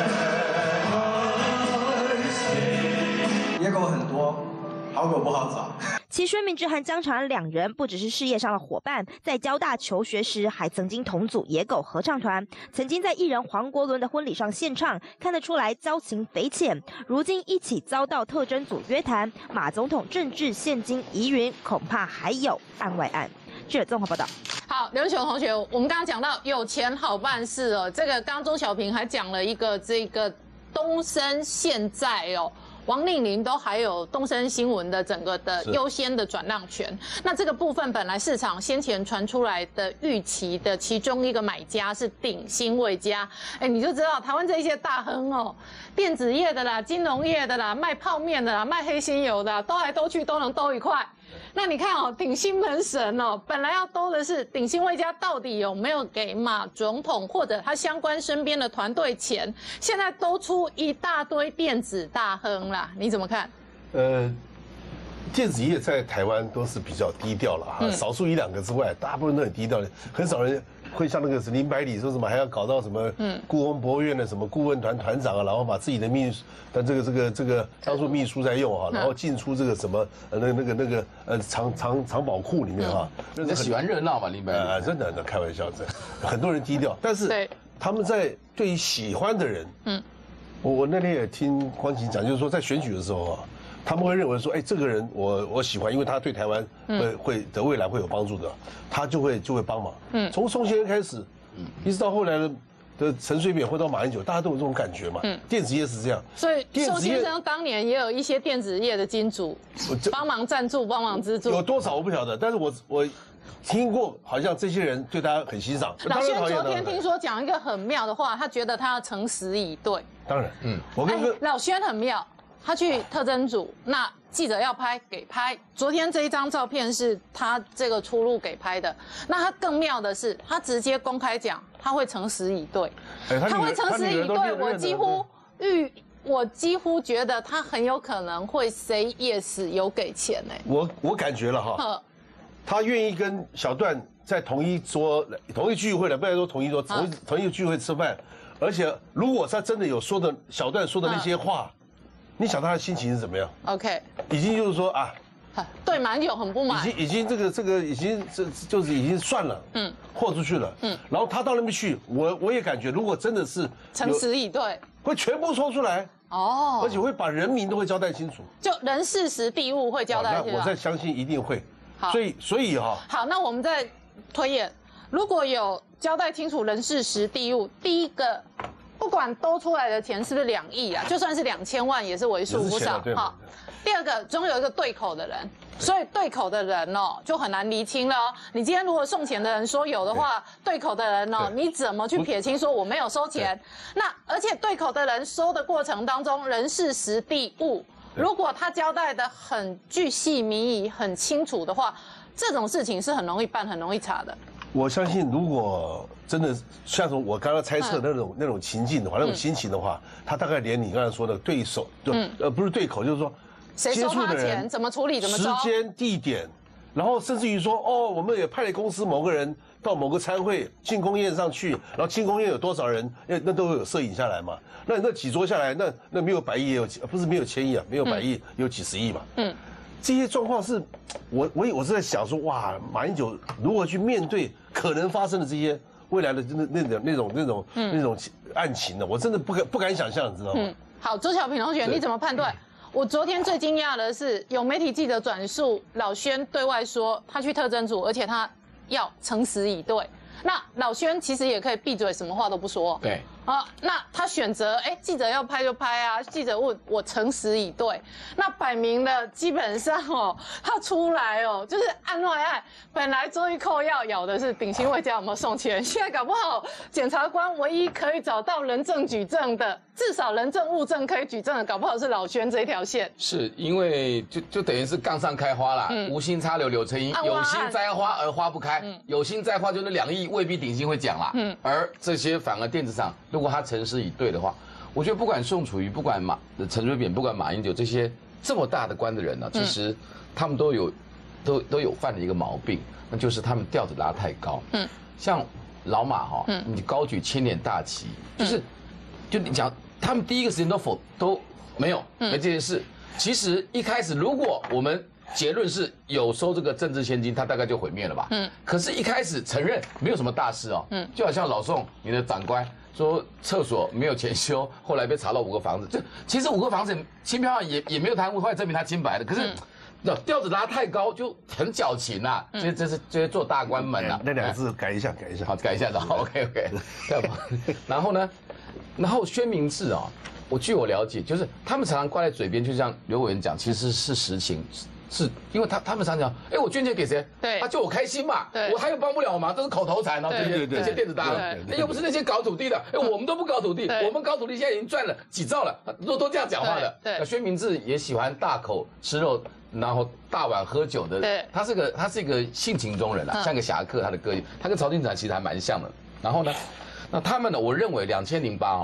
野狗很多，好狗不好找。 其宣明智和江长安2人不只是事业上的伙伴，在交大求学时还曾经同组野狗合唱团，曾经在艺人黄国伦的婚礼上献唱，看得出来交情匪浅。如今一起遭到特侦组约谈，马总统政治现金疑云，恐怕还有案外案。记者综合报道。 好，刘雄同学，我们刚刚讲到有钱好办事哦，这个刚刚钟小平还讲了一个这个东森现在王令麟都还有东森新闻的整个的优先的转让权。那这个部分本来市场先前传出来的预期的其中一个买家是鼎新卫嘉，你就知道台湾这一些大亨电子业的啦、金融业的啦、卖泡面的啦、卖黑心油的啦，兜来兜去都能兜一块。那你看鼎新门神本来要兜的是鼎新卫嘉到底有没有给马总统或者他相关身边的团队钱，现在都出一大堆电子大亨啦，你怎么看？ 电子业在台湾都是比较低调了少数1-2个之外，大部分都很低调的，很少人会像那个林百里说什么还要搞到什么故宫博物院的什么顾问团团长啊，然后把自己的秘书的这个当做秘书在用啊，然后进出这个什么藏宝库里面啊， 你喜欢热闹嘛，林百里？ 真的开玩笑，很多人低调，但是他们在对于喜欢的人，我那天也听光芹讲，就是说在选举的时候啊。他们会认为说，哎，这个人我喜欢，因为他对台湾会的未来会有帮助的，他就会帮忙。从宋先生开始，一直到后来的陈水扁或到马英九，大家都有这种感觉嘛。电子业是这样， 所以宋先生当年也有一些电子业的金主帮忙赞助、帮忙资助， 有多少我不晓得，但是我听过，好像这些人对他很欣赏。 老轩昨天听说讲一个很妙的话，他觉得他要诚实以对。 当然，我跟老轩很妙。他去特侦组，那记者要拍给拍。昨天这一张照片是他这个出入给拍的。那他更妙的是，他直接公开讲，他会诚实以对。他会诚实以对，我几乎觉得他很有可能会 say yes 有给钱呢。 我感觉了哈，他愿意跟小段在同一聚会了，不要说同一桌，同一聚会吃饭，而且如果他真的有小段说的那些话。你想他的心情是怎么样 ？OK， 已经就是说啊， 对马英九很不满， 已经这个已经就是已经算了，豁出去了，然后他到那边去，我也感觉如果真的是诚实以对， 会全部说出来哦，而且会把人民都会交代清楚， 就人事时地物会交代清楚。 我在相信一定会，所以哈， 好，那我们再推演，如果有交代清楚人事时地物，第一个。不管兜出来的钱是不是2亿啊，就算是2000万也是为数不少哈。第二个，总有一个对口的人，所以对口的人哦就很难厘清了哦。你今天如果送钱的人说有的话，对口的人哦，你怎么去撇清说我没有收钱？那而且对口的人收的过程当中，人事时地物，如果他交代的很巨细靡遗、很清楚的话，这种事情是很容易办、很容易查的。 我相信，如果真的像我刚刚猜测那种情境的话，那种心情的话，他大概连你刚才说的对手，不是对口，就是说谁收他钱，怎么处理，怎么收， 时间、地点，然后甚至于说，哦，我们也派了公司某个人到某个餐会庆功宴上去，然后庆功宴有多少人，那都有摄影下来嘛。那几桌下来，那没有100亿也有，不是没有1000亿啊，没有100亿有几十亿嘛。这些状况是，我是在想说，哇，马英九如何去面对可能发生的这些未来的那种案情呢？我真的不敢想象，你知道吗？ 好，周小平同学，你怎么判断？我昨天最惊讶的是，有媒体记者转述老轩对外说，他去特侦组，而且他要诚实以对。那老轩其实也可以闭嘴，什么话都不说。 对。 啊，那他选择，记者要拍就拍啊，记者问我诚实以对，那摆明了基本上他出来就是案外案。本来周玉蔻要咬的是秉新会家有没有送钱，现在搞不好检察官唯一可以找到人证举证的，至少人证物证可以举证的，搞不好是老轩这一条线。 是因为就等于是杠上开花啦，无心插柳柳成荫，有心栽花而花不开，有心栽花就那2亿未必秉新会讲啦，而这些反而电子上。如果他诚实以对的话，我觉得不管宋楚瑜，不管陈水扁，不管马英九这些这么大的官的人呢，其实他们都有犯了一个毛病，那就是他们调子拉太高。像老马你高举千年大旗，就你讲，他们第一个时间都没这件事。其实一开始如果我们结论是有收这个政治现金，他大概就毁灭了吧。可是一开始承认没有什么大事哦。就好像老宋你的长官。说厕所没有钱修，后来被查到5个房子，其实5个房子轻飘也没有贪污，后来证明他清白的。可是调子拉太高就很矫情啊，这些做大官们啊。 那2个字改一下， 好，改一下的。OK， 然后呢，宣明志据我了解，就是他们常常挂在嘴边，就像刘委员讲，其实是实情。是因为他们常讲，我捐钱给谁？ 对， 就我开心嘛。对，我还有帮不了我忙，这是口头禅。然后这些电子大案，又不是那些搞土地的，我们都不搞土地，我们搞土地现在已经赚了几兆了，都这样讲话的。对，宣明志也喜欢大口吃肉，然后大碗喝酒的。对，他是一个性情中人啊，像个侠客，他的个性，他跟曹进展其实还蛮像的。然后呢，那他们呢，我认为2008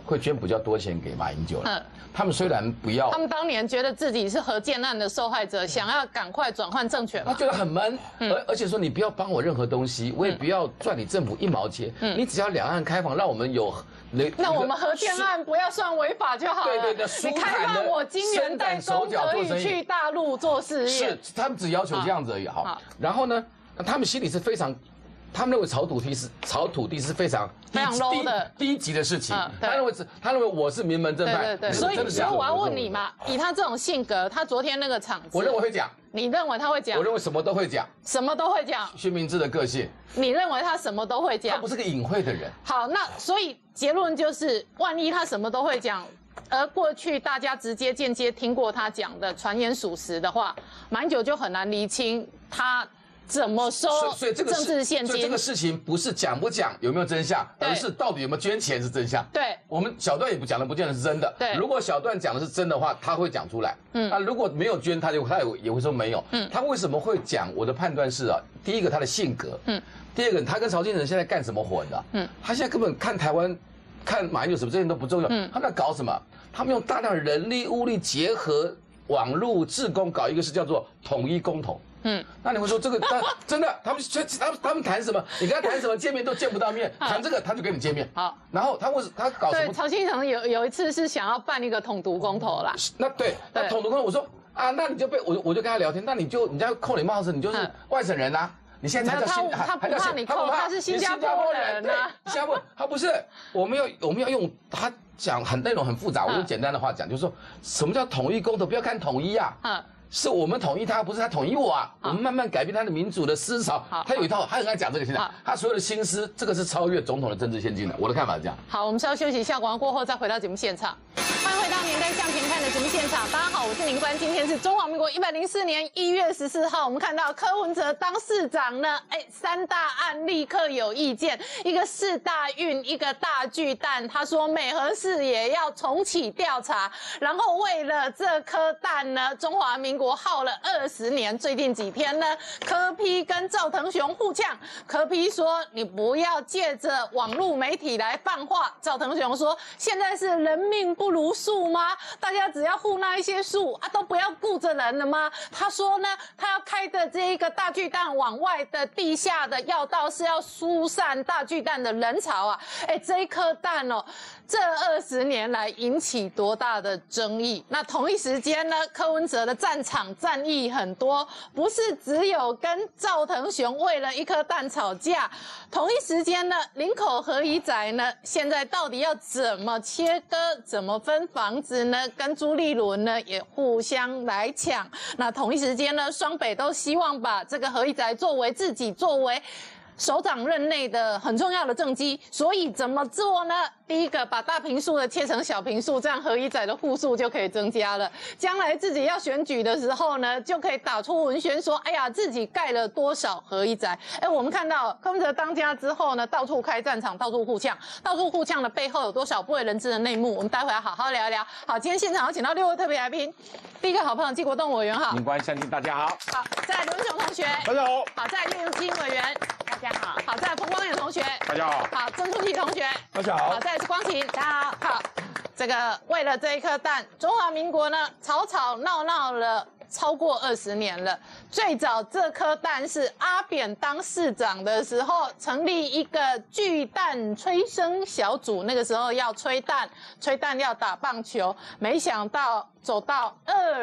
会捐比较多钱给马英九了。他们虽然不要， 他们当年觉得自己是核建案的受害者，想要赶快转换政权， 他觉得很闷，而且说你不要帮我任何东西，我也不要赚你政府1毛钱，你只要两岸开放，让我们有。 那我们核建案不要算违法就好了。 对， 你开放我晶圆代工可以去大陆做事业。 是，他们只要求这样子而已。好，然后呢，他们心里是非常，他们认为炒土地是非常 low 的低级的事情。他认为我是名门正派。 对，所以我要问你嘛，以他这种性格，他昨天那个场子， 我认为会讲。 你认为他会讲？ 我认为什么都会讲。 什么都会讲。 薛明志的个性。 你认为他什么都会讲？ 他不是个隐晦的人。 好，那所以结论就是，万一他什么都会讲，而过去大家直接间接听过他讲的传言属实的话，马英九就很难厘清他怎么收政治现金。 所以这个事情不是讲不讲有没有真相，而是到底有没有捐钱是真相。 对， 我们小段也不讲的不见得是真的。 对， 如果小段讲的是真的话，他会讲出来。那如果没有捐，他也会说没有。他为什么会讲？我的判断是啊，第一个他的性格，第二个他跟曹金城现在干什么混的？他现在根本看台湾、看马英九什么这些都不重要。他们在搞什么？他们用大量人力物力结合网络志工搞一个是叫做统一公投。那你会说这个真的？他们谈什么？你跟他谈什么？见面都见不到面，谈这个他就跟你见面。好，然后他搞什么？ 对，曹金城有一次是想要办一个统独公投啦。 那统独公投，我说啊，那你就我就跟他聊天，那人家扣你帽子，你就是外省人啊。你现在才叫他不怕你扣，他是新加坡人啊。 新加坡他不是，我们要用他讲内容很复杂，我用简单的话讲，就是说什么叫统一公投？不要看统一啊。是我们统一他，不是他统一我啊！我们慢慢改变他的民主的思潮。他有一套，他很爱讲这个现在，他所有的心思，这个是超越总统的政治现金的。我的看法是这样。 好，我们稍休息一下，广告过后再回到节目现场。欢迎回到《年代向前看》的节目现场，大家好，我是林官。今天是中华民国104年1月14号，我们看到柯文哲当市长呢，3大案立刻有意见，一个4大运，一个大巨蛋，他说美和市也要重启调查，然后为了这颗蛋呢，中华民国耗了20年，最近几天呢，柯 P 跟赵腾雄互呛，柯 P 说你不要借着网络媒体来放话，赵腾雄说现在是人命不如树吗？大家只要护那一些树啊，都不要顾着人了吗？他说呢，他要开的这一个大巨蛋往外的地下的要道是要疏散大巨蛋的人潮啊，这一颗蛋哦，这20年来引起多大的争议？那同一时间呢，柯文哲的战役很多，不是只有跟赵腾雄为了一颗蛋吵架。同一时间呢，林口合宜宅呢，现在到底要怎么切割、怎么分房子呢？跟朱立伦呢也互相来抢。那同一时间呢，双北都希望把这个合宜宅作为首长任内的很重要的政绩，所以怎么做呢？第一个，把大坪数的切成小坪数，这样合宜宅的户数就可以增加了。将来自己要选举的时候呢，就可以打出文宣说，哎呀，自己盖了多少合宜宅。我们看到柯文哲当家之后呢，到处开战场，到处互呛的背后有多少不为人知的内幕？我们待会要好好聊一聊。好，今天现场有请到6位特别来宾，第一个好朋友纪国栋委员好， 林官相亲大家好。 好，再来刘文雄同学， 大家好。 好，再来岳金委员，大家好。好，再来彭光远同学， 大家好。 好，曾书琪同学， 大家好。 好，再来是光晴，大家好。好，这个为了这一颗蛋，中华民国呢吵吵闹闹了超过20年了。最早这颗蛋是阿扁当市长的时候成立一个巨蛋催生小组，那个时候要催蛋要打棒球，没想到走到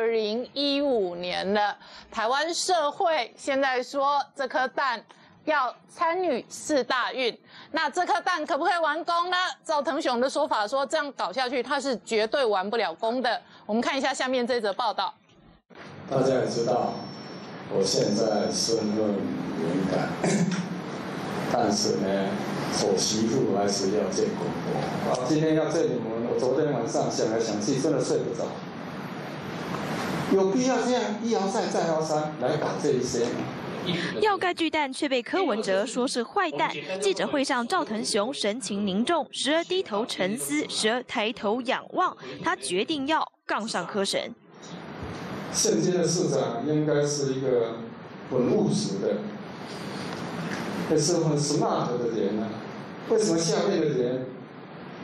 2015年了，台湾社会现在说这颗蛋要参与4大运，那这颗蛋可不可以完工呢？赵腾雄的说法说，这样搞下去他是绝对完不了工的。我们看一下下面这则报道。 大家也知道，我现在身份敏感，但是呢，做媳妇还是要见公婆。今天要见你们，我昨天晚上想来想去，真的睡不着。有必要这样一而再再而三来搞这一些吗？ 要盖巨蛋，却被柯文哲说是坏蛋。记者会上，赵腾雄神情凝重，时而低头沉思，时而抬头仰望。他决定要杠上柯神。 现今的市长应该是一个很务实的，也是很 smart 的人啊。为什么下面的人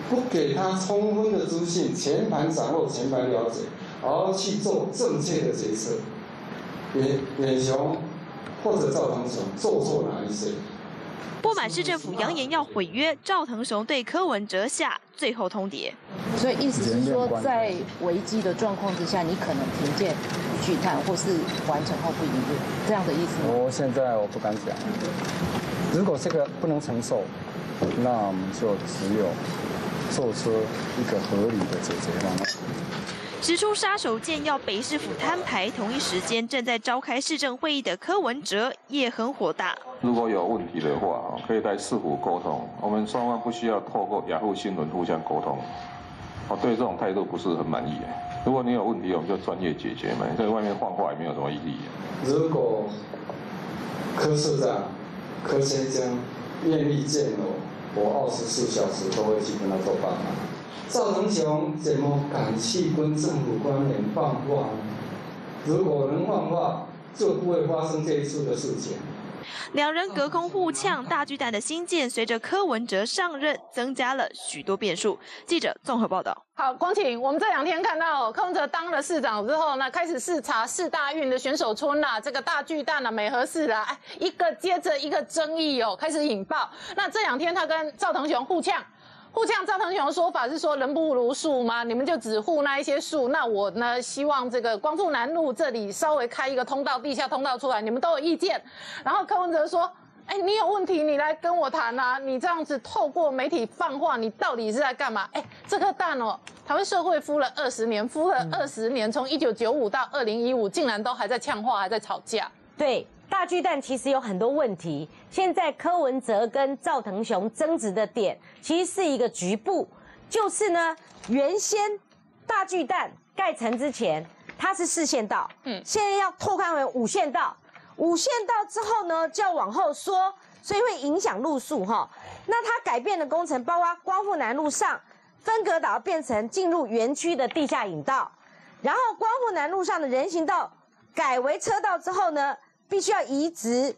不给他充分的资讯，全盘掌握、全盘了解，而去做正确的决策。远雄或者赵腾雄做错哪一些？ 不满市政府扬言要毁约，赵腾雄对柯文哲下最后通牒。 所以意思是说，在危机的状况之下，你可能停建续探或是完成后不营运，这样的意思吗？ 现在我不敢讲。如果这个不能承受，那我们就只有做出一个合理的解决方案。 使出杀手锏要北市府摊牌，同一时间正在召开市政会议的柯文哲也很火大。 如果有问题的话，可以在市府沟通，我们双方不需要透过雅虎新闻互相沟通。我对这种态度不是很满意。如果你有问题，我们就专业解决嘛，在外面放话也没有什么意义。 如果柯市长、柯先生愿意见我24小时都会去跟他做帮忙。赵腾雄怎么敢去跟政府官员放话呢？如果能放话，就不会发生这一次的事情。 两人隔空互呛，大巨蛋的新建随着柯文哲上任，增加了许多变数。记者综合报道。 好，光晴，我们这2天看到柯文哲当了市长之后呢，开始视察世大运的选手村啦，这个大巨蛋啦、美和市啦，一个接着一个争议开始引爆。那这2天他跟赵腾雄互呛。赵腾雄的说法是说人不如树吗？你们就只护那一些树，那我呢希望这个光复南路这里稍微开一个通道，地下通道出来，你们都有意见。然后柯文哲说，你有问题你来跟我谈啊，你这样子透过媒体放话，你到底是在干嘛？这颗蛋台湾社会孵了20年，从1995到2015，竟然都还在呛话，还在吵架。 对。大巨蛋其实有很多问题，现在柯文哲跟赵腾雄争执的点，其实是一个局部，就是呢，原先大巨蛋盖成之前，它是4线道，现在要拓宽为5线道，5线道之后呢，就要往后缩，所以会影响路数哈。那它改变的工程，包括光复南路上分隔岛变成进入园区的地下引道，然后光复南路上的人行道改为车道之后呢，必须要移植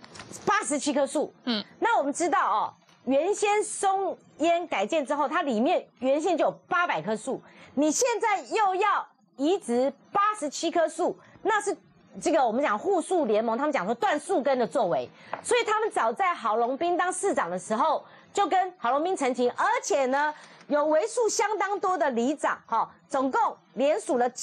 87棵树。那我们知道原先松烟改建之后，它里面原先就有800棵树，你现在又要移植87棵树，那是这个我们讲护树联盟，他们讲说断树根的作为，所以他们早在郝龙斌当市长的时候，就跟郝龙斌陈情，而且呢，有为数相当多的里长，总共连署了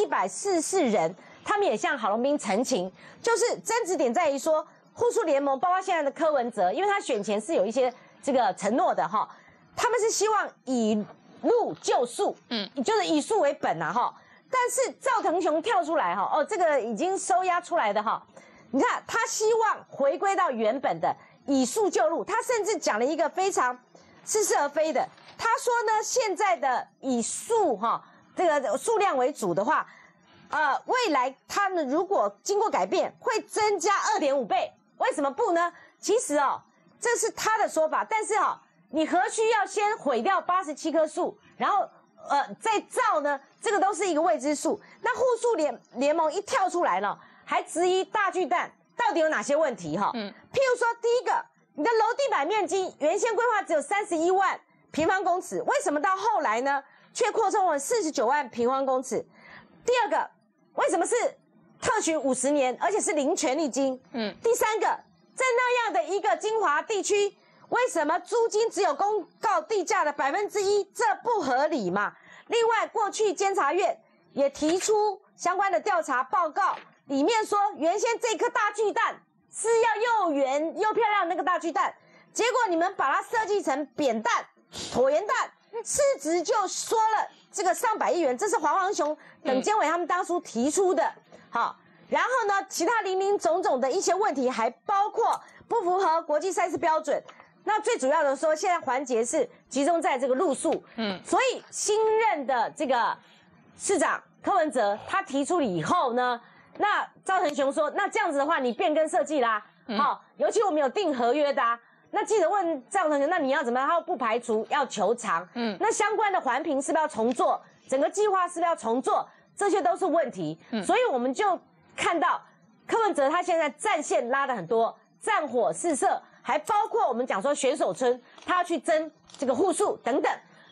744人。他们也向郝龙斌陈情，就是争执点在于说，护树联盟包括现在的柯文哲，因为他选前是有一些这个承诺的他们是希望以路救树，就是以树为本但是赵腾雄跳出来这个已经收押出来的你看他希望回归到原本的以树救路，他甚至讲了一个非常似是而非的，他说呢，现在的以树这个数量为主的话。未来他们如果经过改变，会增加2.5倍，为什么不呢？其实这是他的说法，但是你何须要先毁掉87棵树，然后再造呢？这个都是一个未知数。那护树联盟一跳出来了，还质疑大巨蛋到底有哪些问题譬如说，第一个，你的楼地板面积原先规划只有31万平方公尺，为什么到后来呢，却扩充了49万平方公尺？第二个。为什么是特许50年，而且是零权利金？第三个，在那样的一个精华地区，为什么租金只有公告地价的1%？这不合理嘛？另外，过去监察院也提出相关的调查报告，里面说原先这颗大巨蛋是要又圆又漂亮的那个大巨蛋，结果你们把它设计成扁担、椭圆蛋，市值就说了这个上百亿元，这是黄煌雄等监委他们当初提出的。然后呢，其他林林总总的一些问题，还包括不符合国际赛事标准。那最主要的说，现在环节是集中在这个路数，所以新任的这个市长柯文哲他提出了以后呢，那赵腾雄说，那这样子的话，你变更设计啦，尤其我们有订合约的那记者问赵腾雄，那你要怎么样？他不排除要求偿，那相关的环评是不是要重做？整个计划是不是要重做？这些都是问题，所以我们就看到柯文哲他现在战线拉得很多，战火四射，还包括我们讲说选手村，他要去争这个户数等等。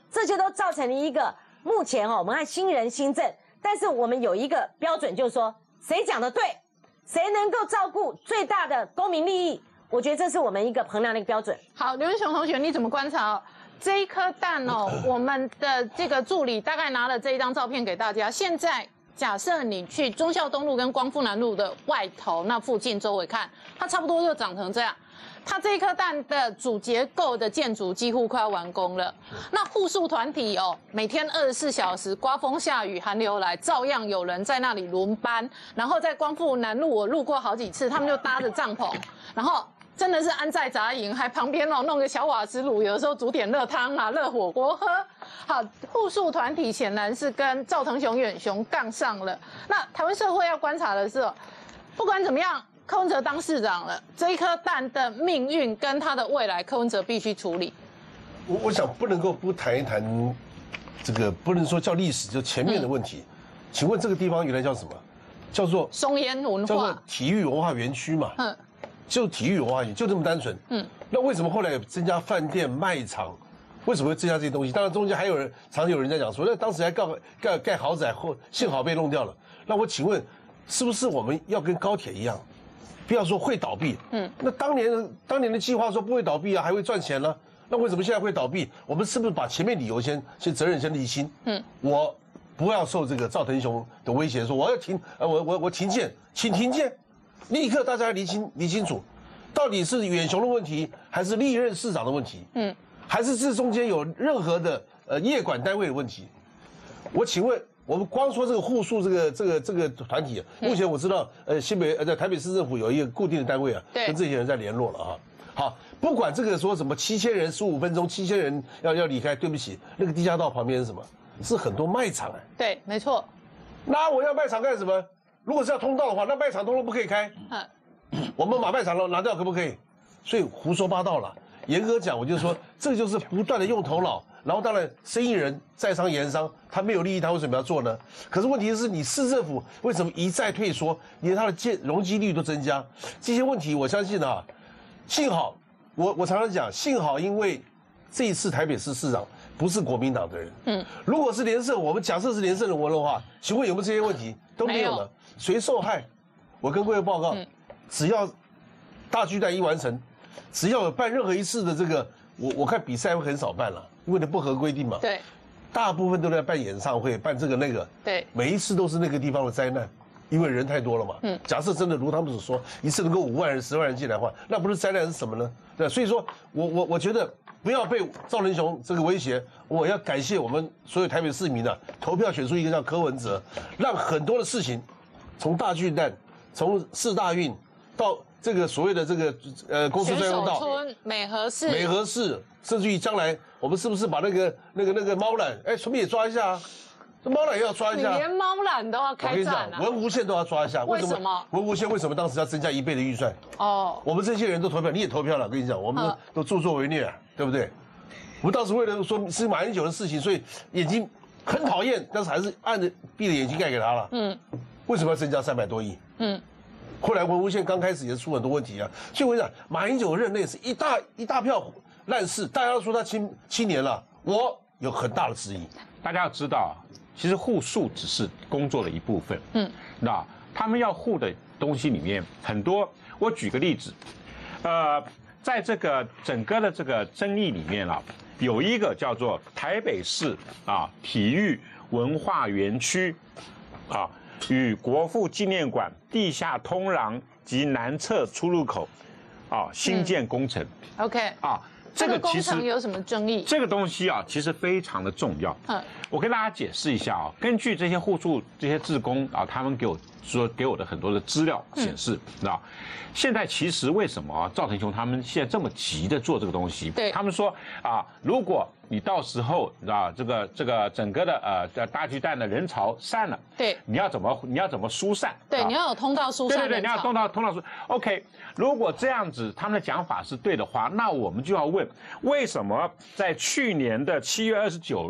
这就都造成了一个目前我们看新人新政，但是我们有一个标准，就是说谁讲的对，谁能够照顾最大的公民利益，我觉得这是我们一个衡量的一个标准。 好，刘文雄同学，你怎么观察这一颗蛋我们的这个助理大概拿了这一张照片给大家。现在假设你去忠孝东路跟光复南路的外头那附近周围看，它差不多就长成这样。它这一颗蛋的主结构的建筑几乎快要完工了。那护树团体每天24小时，刮风下雨寒流来，照样有人在那里轮班。然后在光复南路，我路过好几次，他们就搭着帐篷，然后真的是安在扎营，还旁边弄个小瓦斯炉，有的时候煮点热汤啊、热火锅喝。好，护树团体显然是跟赵腾雄、远雄杠上了。那台湾社会要观察的是，不管怎么样。柯文哲当市长了，这一颗蛋的命运跟他的未来，柯文哲必须处理。 我想不能够不谈一谈这个，不能说叫历史，就前面的问题。请问这个地方原来叫什么？叫做松烟文化， 叫做体育文化园区嘛。就体育文化园，就这么单纯。那为什么后来有增加饭店、卖场？为什么会增加这些东西？当然中间还有人，常有人在讲说，那当时还盖豪宅，幸好被弄掉了。那我请问，是不是我们要跟高铁一样？不要说会倒闭，那当年的计划说不会倒闭啊，还会赚钱呢。那为什么现在会倒闭？我们是不是把前面理由先责任先厘清？我不要受这个赵腾雄的威胁，说我要我停建，请停建，立刻大家理清楚，到底是远雄的问题，还是历任市长的问题？还是这中间有任何的业管单位的问题？我请问。我们光说这个护树这个团体，目前我知道，在台北市政府有一个固定的单位啊，跟这些人在联络了啊。好，不管这个说什么7000人15分钟，7000人要离开，对不起，那个地下道旁边是什么？是很多卖场哎。 对，没错。 那我要卖场干什么？如果是要通道的话，那卖场通通不可以开。我们把卖场拿掉可不可以？所以胡说八道了。严格讲，我就说这就是不断的用头脑。然后当然，生意人在商言商，他没有利益，他为什么要做呢？可是问题是你市政府为什么一再退缩，连它的容积率都增加？这些问题，我相信啊，幸好我常常讲，幸好因为这一次台北市市长不是国民党的人，如果是连胜，我们假设是连胜的话，请问有没有这些问题？都没有了，谁受害？我跟各位报告，只要大巨蛋一完成，只要有办任何一次的这个，我看比赛会很少办了。因为你不合规定嘛， 对， 大部分都在办演唱会，办这个那个， 对， 每一次都是那个地方的灾难，因为人太多了嘛。假设真的如他们所说，一次能够5万人、10万人进来的话，那不是灾难是什么呢？对，所以说我觉得不要被赵腾雄这个威胁，我要感谢我们所有台北市民的投票选出一个叫柯文哲，让很多的事情，从大巨蛋，从世大运到这个所谓的这个公司专用道、 美和市，甚至于将来我们是不是把那个猫缆，顺便也抓一下啊？这猫缆也要抓一下。 你连猫缆都要开战啊？ 文湖线都要抓一下。 为什么？ 文湖线为什么当时要增加1倍的预算？我们这些人都投票，你也投票了。我跟你讲，我们都助纣为虐，对不对？我们当时为了说是马英九的事情，所以眼睛很讨厌，但是还是闭着眼睛盖给他了。为什么要增加300多亿？后来文湖线刚开始也出很多问题啊，所以我讲马英九任内是一大票烂事，大家都说他7年了，我有很大的质疑。 大家要知道，其实护树只是工作的一部分。那他们要护的东西里面很多，我举个例子，在这个整个的这个争议里面啊，有一个叫做台北市体育文化园区与国父纪念馆地下通廊及南侧出入口新建工程。 OK 这个工程有什么争议？ 这个东西其实非常的重要。我跟大家解释一下根据这些互助这些志工他们给我的很多的资料显示，现在其实为什么赵腾雄他们现在这么急的做这个东西？对，他们说如果你到时候这个整个的大巨蛋的人潮散了，对，你要怎么疏散？对，你要有通道疏散。对，你要通道疏。OK， 如果这样子他们的讲法是对的话，那我们就要问，为什么在去年的7月29日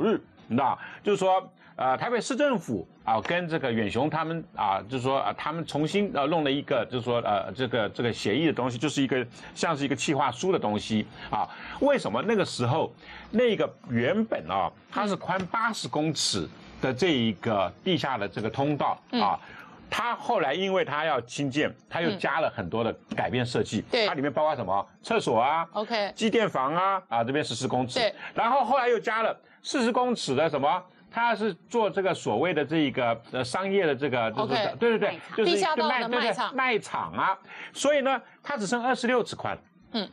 你知道，就是说。台北市政府啊，跟这个远雄他们啊，就是说他们重新弄了一个，就是说这个协议的东西，就是一个像是一个企划书的东西啊。为什么那个时候那个原本啊，它是宽80公尺的这一个地下的这个通道啊？它后来因为它要新建，它又加了很多的改变设计。 对， 它里面包括什么？厕所啊 ，OK， 机电房啊，这边14公尺。 对， 然后后来又加了40公尺的什么？他是做这个所谓的这个商业的这个，就是对，就是地下道的卖场啊，所以呢，它只剩26尺宽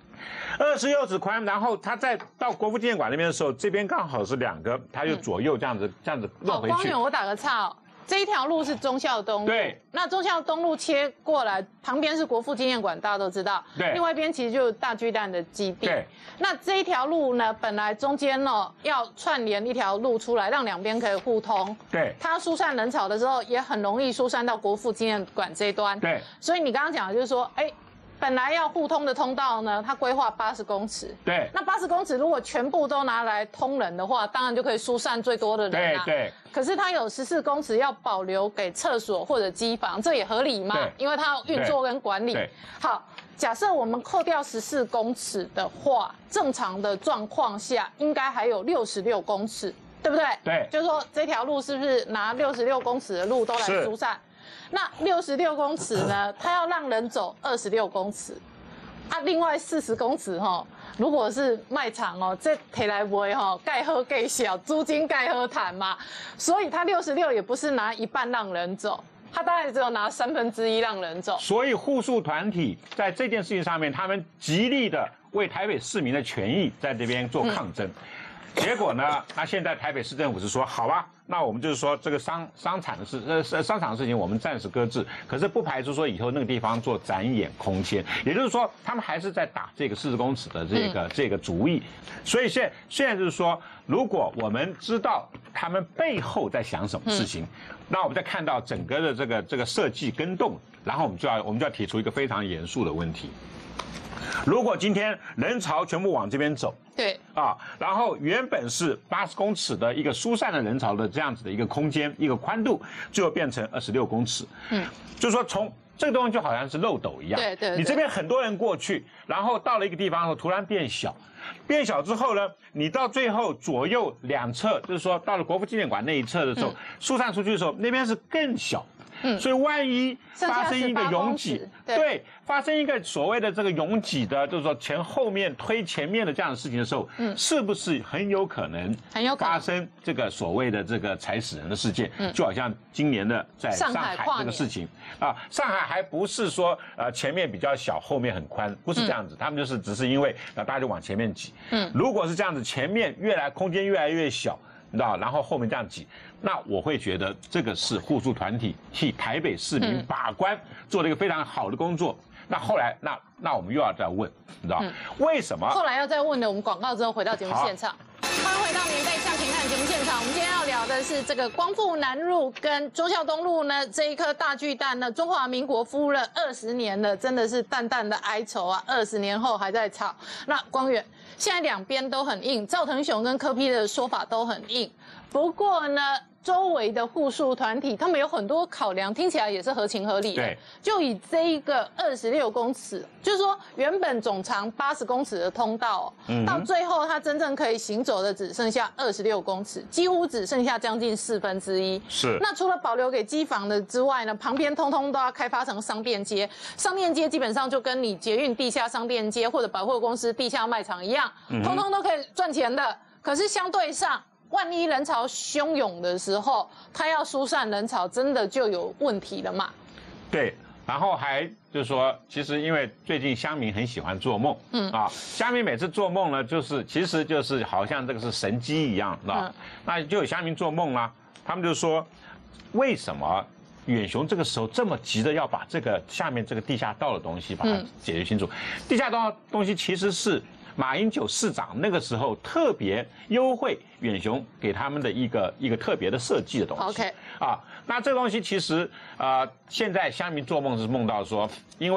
，26尺宽，然后它再到国父纪念馆那边的时候，这边刚好是2个，它就左右这样子弄回去。 光远，我打个岔哦。这一条路是忠孝东路， 对， 那忠孝东路切过来，旁边是国父纪念馆，大家都知道， 对， 另外一边其实就是大巨蛋的基地， 对。 那这一条路呢，本来中间要串联一条路出来，让两边可以互通， 对。 它疏散人潮的时候，也很容易疏散到国父纪念馆这一端， 对。 所以你刚刚讲的就是说，本来要互通的通道呢，它规划80公尺。 对。 那80公尺如果全部都拿来通人的话，当然就可以疏散最多的人啦。 对。 可是它有14公尺要保留给厕所或者机房，这也合理嘛？因为它要运作跟管理。好，假设我们扣掉14公尺的话，正常的状况下应该还有66公尺，对不对？ 对。 就是说这条路是不是拿66公尺的路都来疏散？那66公尺呢？它要让人走26公尺，另外40公尺如果是卖场这提来卖盖好盖小，租金盖好谈嘛，所以它66也不是拿一半让人走，它当然只有拿1/3让人走。 所以护树团体在这件事情上面，他们极力的为台北市民的权益在这边做抗争。结果呢？那现在台北市政府是说，好吧，那我们就是说这个商场的事情，我们暂时搁置。可是不排除说以后那个地方做展演空间，也就是说，他们还是在打这个40公尺的这个主意。所以现在就是说，如果我们知道他们背后在想什么事情，那我们再看到整个的这个设计跟动，然后我们就要提出一个非常严肃的问题。如果今天人潮全部往这边走， 对然后原本是80公尺的一个疏散的人潮的这样子的一个空间，一个宽度，最后变成26公尺，就是说从这个东西就好像是漏斗一样， 对， 你这边很多人过去，然后到了一个地方后突然变小之后呢，你到最后左右两侧，就是说到了国父纪念馆那一侧的时候，疏散出去的时候，那边是更小。所以万一发生一个拥挤，对，发生一个所谓的这个拥挤的，就是说前后面推前面的这样的事情的时候，是不是很有可能发生这个所谓的这个踩死人的事件？就好像今年的在上海这个事情上海还不是说前面比较小，后面很宽，不是这样子，他们就是只是因为大家就往前面挤。如果是这样子，前面空间越来越小。你知道，然后后面这样挤，那我会觉得这个是护树团体替台北市民把关，做了一个非常好的工作。那后来，那我们又要再问，你知道为什么？ 后来要再问的，我们广告之后回到节目现场。欢迎回到《年代向前看》节目现场，我们今天要聊的是这个光复南路跟忠孝东路呢这一颗大巨蛋呢，中华民国敷了20年了，真的是淡淡的哀愁啊，20年后还在吵。那光远。现在两边都很硬，赵腾雄跟柯 P 的说法都很硬。不过呢，周围的护树团体他们有很多考量，听起来也是合情合理的。 对， 就以这一个26公尺，就是说原本总长80公尺的通道，到最后它真正可以行走的只剩下26公尺，几乎只剩下将近1/4。 是。 那除了保留给机房的之外呢，旁边通通都要开发成商店街。商店街基本上就跟你捷运地下商店街或者百货公司地下卖场一样，通通都可以赚钱的。可是相对上，万一人潮汹涌的时候，他要疏散人潮，真的就有问题了嘛？ 对，然后还就是说，其实因为最近乡民很喜欢做梦，乡民每次做梦呢，其实就是好像这个是神机一样，那就有乡民做梦啦，他们就说，为什么远雄这个时候这么急的要把这个下面这个地下道的东西把它解决清楚？地下道的东西其实是马英九市长那个时候特别优惠远雄给他们的一个特别的设计的东西。 OK 那这个东西其实现在乡民做梦是梦到说，因为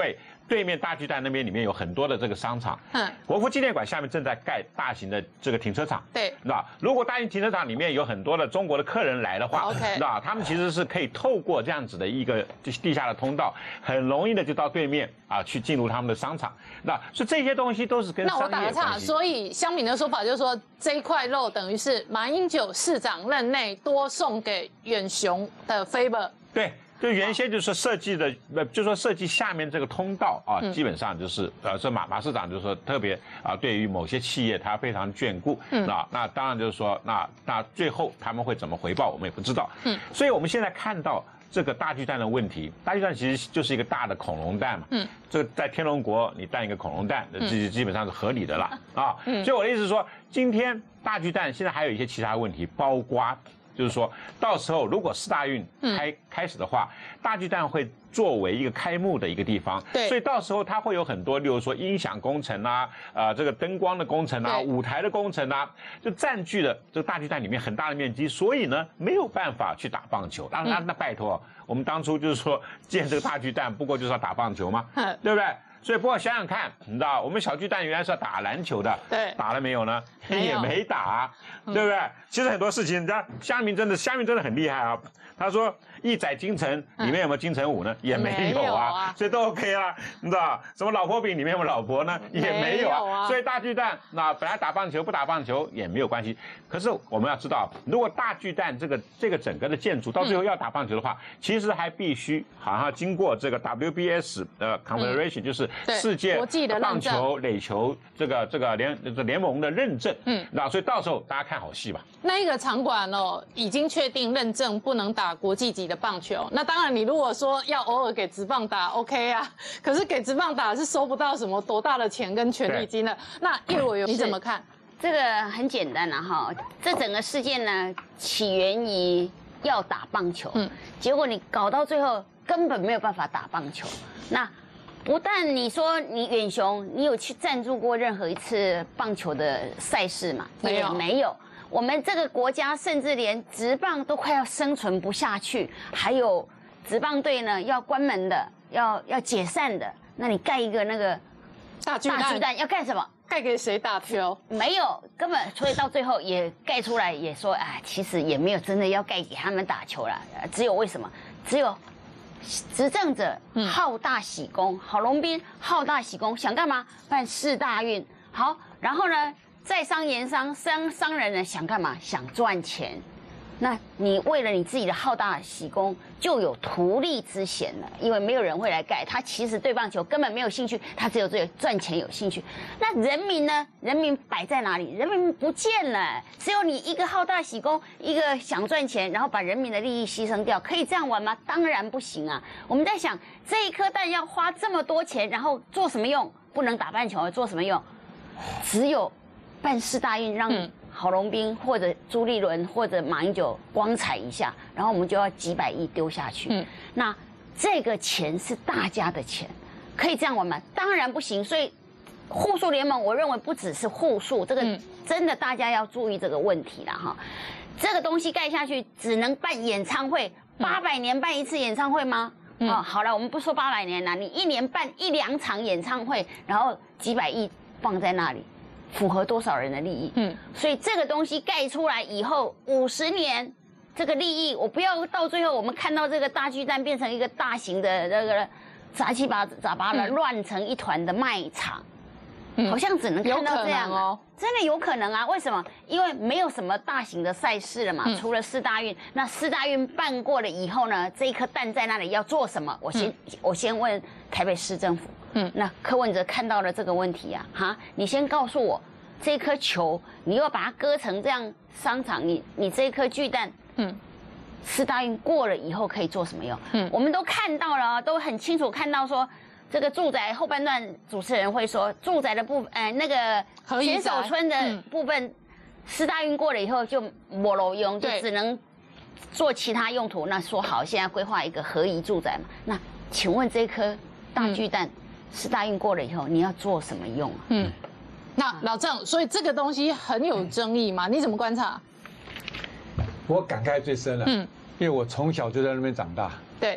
对面大巨蛋那边里面有很多的这个商场，国父纪念馆下面正在盖大型的这个停车场， 对， 那如果大型停车场里面有很多的中国的客人来的话，那他们其实是可以透过这样子的一个地下的通道，很容易的就到对面啊去进入他们的商场。那所以这些东西都是跟商业有关系。 那我打个岔，所以乡民的说法就是说，这一块肉等于是马英九市长任内多送给远雄的 favor。 对。就原先就是设计的，就说设计下面这个通道啊，基本上就是这马市长就是说特别啊，对于某些企业他非常眷顾，那当然就是说那最后他们会怎么回报我们也不知道，所以我们现在看到这个大巨蛋的问题，大巨蛋其实就是一个大的恐龙蛋嘛，这个在天龙国你蛋一个恐龙蛋，基本上是合理的啦啊，所以我的意思是说，今天大巨蛋现在还有一些其他问题，包括。就是说到时候如果世大运开始的话，大巨蛋会作为一个开幕的一个地方，对，所以到时候它会有很多，例如说音响工程啊，这个灯光的工程啊，舞台的工程啊，就占据了这个大巨蛋里面很大的面积，所以呢没有办法去打棒球。那拜托，我们当初就是说建这个大巨蛋，不过就是要打棒球嘛，对不对？所以不过想想看，你知道我们小巨蛋原来是要打篮球的，对，打了没有呢？也没打，对不对？其实很多事情，你知道乡民真的很厉害啊。他说一载京城里面有没有金城武呢？也没有啊，所以都 OK 啊，你知道什么老婆饼里面有没有老婆呢？也没有啊。所以大巨蛋那本来打棒球不打棒球也没有关系。可是我们要知道，如果大巨蛋这个整个的建筑到最后要打棒球的话，其实还必须好像经过这个 WBS Confederation， 就是世界棒球垒球这个联盟的认证。那所以到时候大家看好戏吧。 那一个场馆哦，已经确定认证不能打国际级的棒球。那当然，你如果说要偶尔给职棒打 ，OK 啊。可是给职棒打是收不到什么多大的钱跟权利金的。那叶委员你怎么看？ 这个很简单啦哈，这整个事件呢起源于要打棒球，结果你搞到最后根本没有办法打棒球。那不但你说你远雄，你有去赞助过任何一次棒球的赛事吗？也没有。我们这个国家甚至连职棒都快要生存不下去，还有职棒队呢要关门的，要解散的。那你盖一个那个大巨蛋要干什么？ 盖给谁打球？ 没有，根本，所以到最后也盖出来，也说，哎，其实也没有真的要盖给他们打球啦。只有为什么？只有执政者好大喜功，郝龙斌好大喜功，想干嘛？办世大运。好，然后呢，在商言商，商人呢想干嘛？想赚钱。那你为了你自己的好大喜功，就有图利之嫌了，因为没有人会来盖。他其实对棒球根本没有兴趣，他只有对赚钱有兴趣。那人民呢？人民摆在哪里？人民不见了，只有你一个好大喜功，一个想赚钱，然后把人民的利益牺牲掉，可以这样玩吗？当然不行啊！我们在想，这一颗蛋要花这么多钱，然后做什么用？不能打棒球，做什么用？只有办世大运让郝龙斌或者朱立伦或者马英九光彩一下，然后我们就要几百亿丢下去。那这个钱是大家的钱，可以这样玩吗？当然不行。所以护树联盟，我认为不只是护树，这个真的大家要注意这个问题了哈。这个东西盖下去只能办演唱会，800年办一次演唱会吗？好了，我们不说800年了，你1年办1、2场演唱会，然后几百亿放在那里。符合多少人的利益？所以这个东西盖出来以后，50年这个利益，我不要到最后我们看到这个大巨蛋变成一个大型的那个杂七杂八的乱成一团的卖场，好像只能看到这样哦，真的有可能啊？为什么？因为没有什么大型的赛事了嘛，除了世大运。那世大运办过了以后呢，这一颗蛋在那里要做什么？我先问台北市政府。那柯文哲看到了这个问题啊，你先告诉我，这颗球你又把它割成这样商场，你这一颗巨蛋，世大运过了以后可以做什么用？我们都看到了，都很清楚看到说，这个住宅后半段主持人会说，住宅的部分，那个选手村的部分，世大运过了以后就没路用，就只能做其他用途。那说好，现在规划一个合宜住宅嘛？那请问这颗大巨蛋？世大运过了以后，你要做什么用啊？ 那老郑，所以这个东西很有争议嘛？你怎么观察？ 我感慨最深了，因为我从小就在那边长大。 对，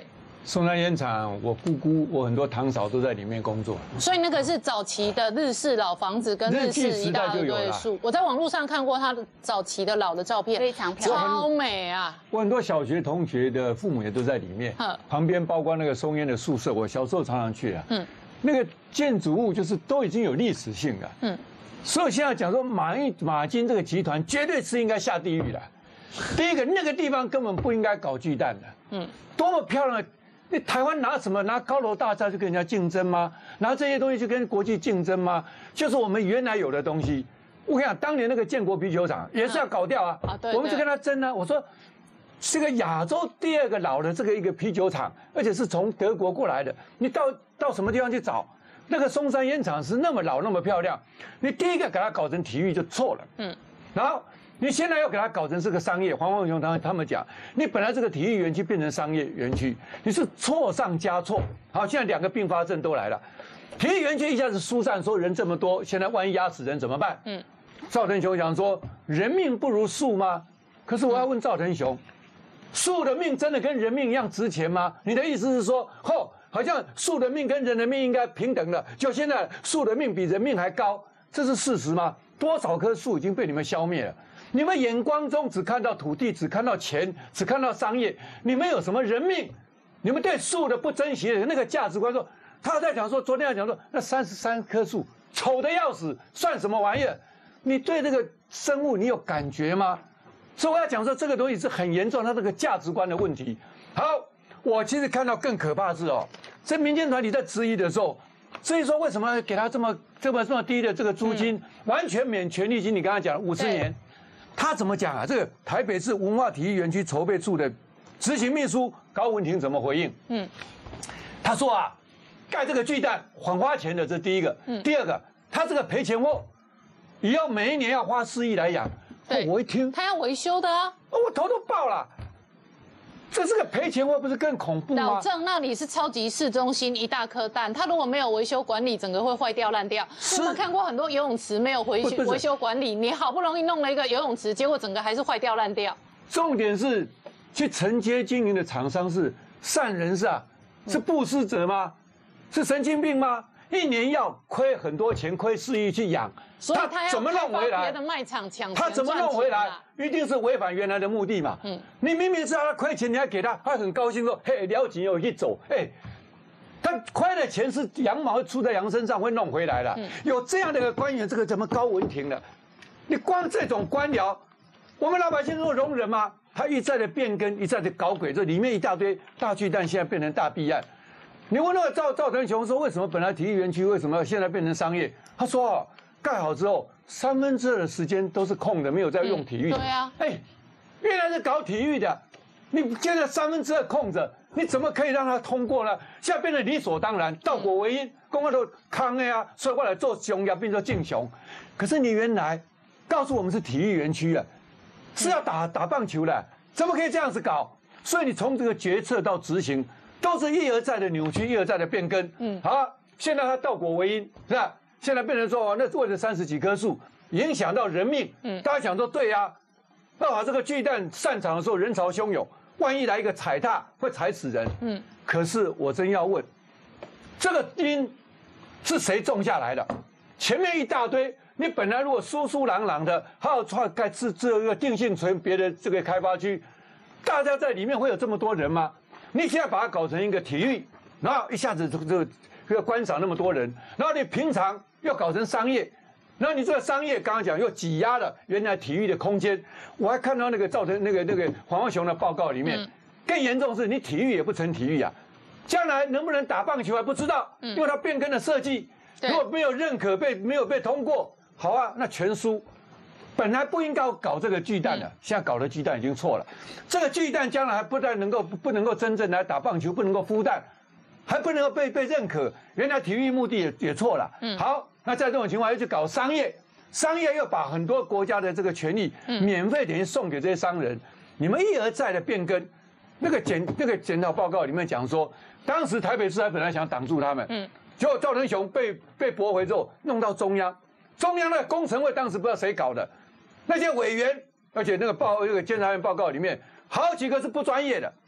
松山烟厂，我姑姑、我很多堂嫂都在里面工作。 所以那个是早期的日式老房子跟日式一大堆树。我在网络上看过他的早期的老的照片， 非常漂亮， 超美啊！ 我很多小学同学的父母也都在里面，旁边包括那个松烟的宿舍，我小时候常常去啊。那个建筑物就是都已经有历史性了。所以现在讲说马金这个集团绝对是应该下地狱的。第一个，那个地方根本不应该搞巨蛋的。多么漂亮的！你台湾拿什么？拿高楼大厦去跟人家竞争吗？拿这些东西去跟国际竞争吗？就是我们原来有的东西。我跟你讲，当年那个建国啤酒厂也是要搞掉啊。我们就跟他争啊。我说，这个亚洲第2个老的这个一个啤酒厂，而且是从德国过来的，你到什么地方去找？那个松山烟厂是那么老那么漂亮，你第一个给它搞成体育就错了。然后。你现在要给它搞成是个商业，黄凤雄他们讲，你本来这个体育园区变成商业园区，你是错上加错。好，现在2个并发症都来了，体育园区一下子疏散，说人这么多，现在万一压死人怎么办？赵腾雄讲说，人命不如树吗？可是我要问赵腾雄，树的命真的跟人命一样值钱吗？你的意思是说，好像树的命跟人的命应该平等的，就现在树的命比人命还高，这是事实吗？多少棵树已经被你们消灭了？你们眼光中只看到土地，只看到钱，只看到商业，你们有什么人命？你们对树的不珍惜的那个价值观说，他在讲说，昨天在讲说，那33棵树丑得要死，算什么玩意儿？你对这个生物你有感觉吗？所以我要讲说，这个东西是很严重，它这个价值观的问题。好，我其实看到更可怕的是这民间团体在质疑的时候，所以说为什么给他这么低的这个租金，完全免权利金？你刚才讲50年。他怎么讲啊？这个台北市文化体育园区筹备处的执行秘书高文婷怎么回应？他说啊，盖这个巨蛋很花钱的，这是第一个。第二个，他这个赔钱货，以后每一年要花4亿来养。我一听， 他要维修的啊， 我头都爆了。这是个赔钱货，不是更恐怖吗？ 老郑那里是超级市中心一大颗蛋，它如果没有维修管理，整个会坏掉烂掉。我们看过很多游泳池没有维修管理，你好不容易弄了一个游泳池，结果整个还是坏掉烂掉。 重点是去承接经营的厂商是善人是啊，是布施者吗？是神经病吗？一年要亏很多钱，亏4亿去养， 所以他怎么弄回来？ 别的卖场抢钱， 他怎么弄回来？一定是违反原来的目的嘛。你明明知道他亏钱，你还给他，他很高兴说：“嘿，了解我一走。”他亏的钱是羊毛出在羊身上，会弄回来的。有这样的一个官员，这个怎么高文婷的？你光这种官僚，我们老百姓能够容忍吗？他一再的变更，一再的搞鬼，这里面一大堆大巨蛋，现在变成大弊案。你问那个赵腾雄说，为什么本来体育园区为什么现在变成商业？他说盖好之后2/3的时间都是空的，没有在用体育。 对啊， 原来是搞体育的，你现在2/3空着，你怎么可以让它通过呢？现在变成理所当然，倒果为因，公安都扛的啊，所以我来做熊呀，变成竞雄。可是你原来告诉我们是体育园区啊，是要打棒球的，怎么可以这样子搞？所以你从这个决策到执行，都是一而再的扭曲，一而再的变更。好，现在它倒果为因，是吧？现在变成说，那为了30几棵树，影响到人命。大家想说，对呀，这个巨蛋散场的时候人潮汹涌，万一来一个踩踏，会踩死人。可是我真要问，这个因是谁种下来的？前面一大堆，你本来如果疏疏朗朗的，还有盖这个定性存别的这个开发区，大家在里面会有这么多人吗？你现在把它搞成一个体育，然后一下子这个观赏那么多人，然后你平常又搞成商业，然后你这个商业刚刚讲又挤压了原来体育的空间。我还看到那个造成那个黄光雄的报告里面，更严重的是你体育也不成体育啊，将来能不能打棒球还不知道，因为它变更了设计，如果没有认可没有被通过，好啊，那全输。本来不应该搞这个巨蛋的，现在搞的巨蛋已经错了。这个巨蛋将来还不能够真正来打棒球，不能够孵蛋，还不能够被认可。原来体育目的也错了。好，那在这种情况下又去搞商业，商业又把很多国家的这个权利免费等于送给这些商人。你们一而再的变更，那个检讨报告里面讲说，当时台北市还本来想挡住他们，结果赵腾雄被驳回之后，弄到中央的工程会当时不知道谁搞的。那些委员，而且那个监察院报告里面好几个是不专业的，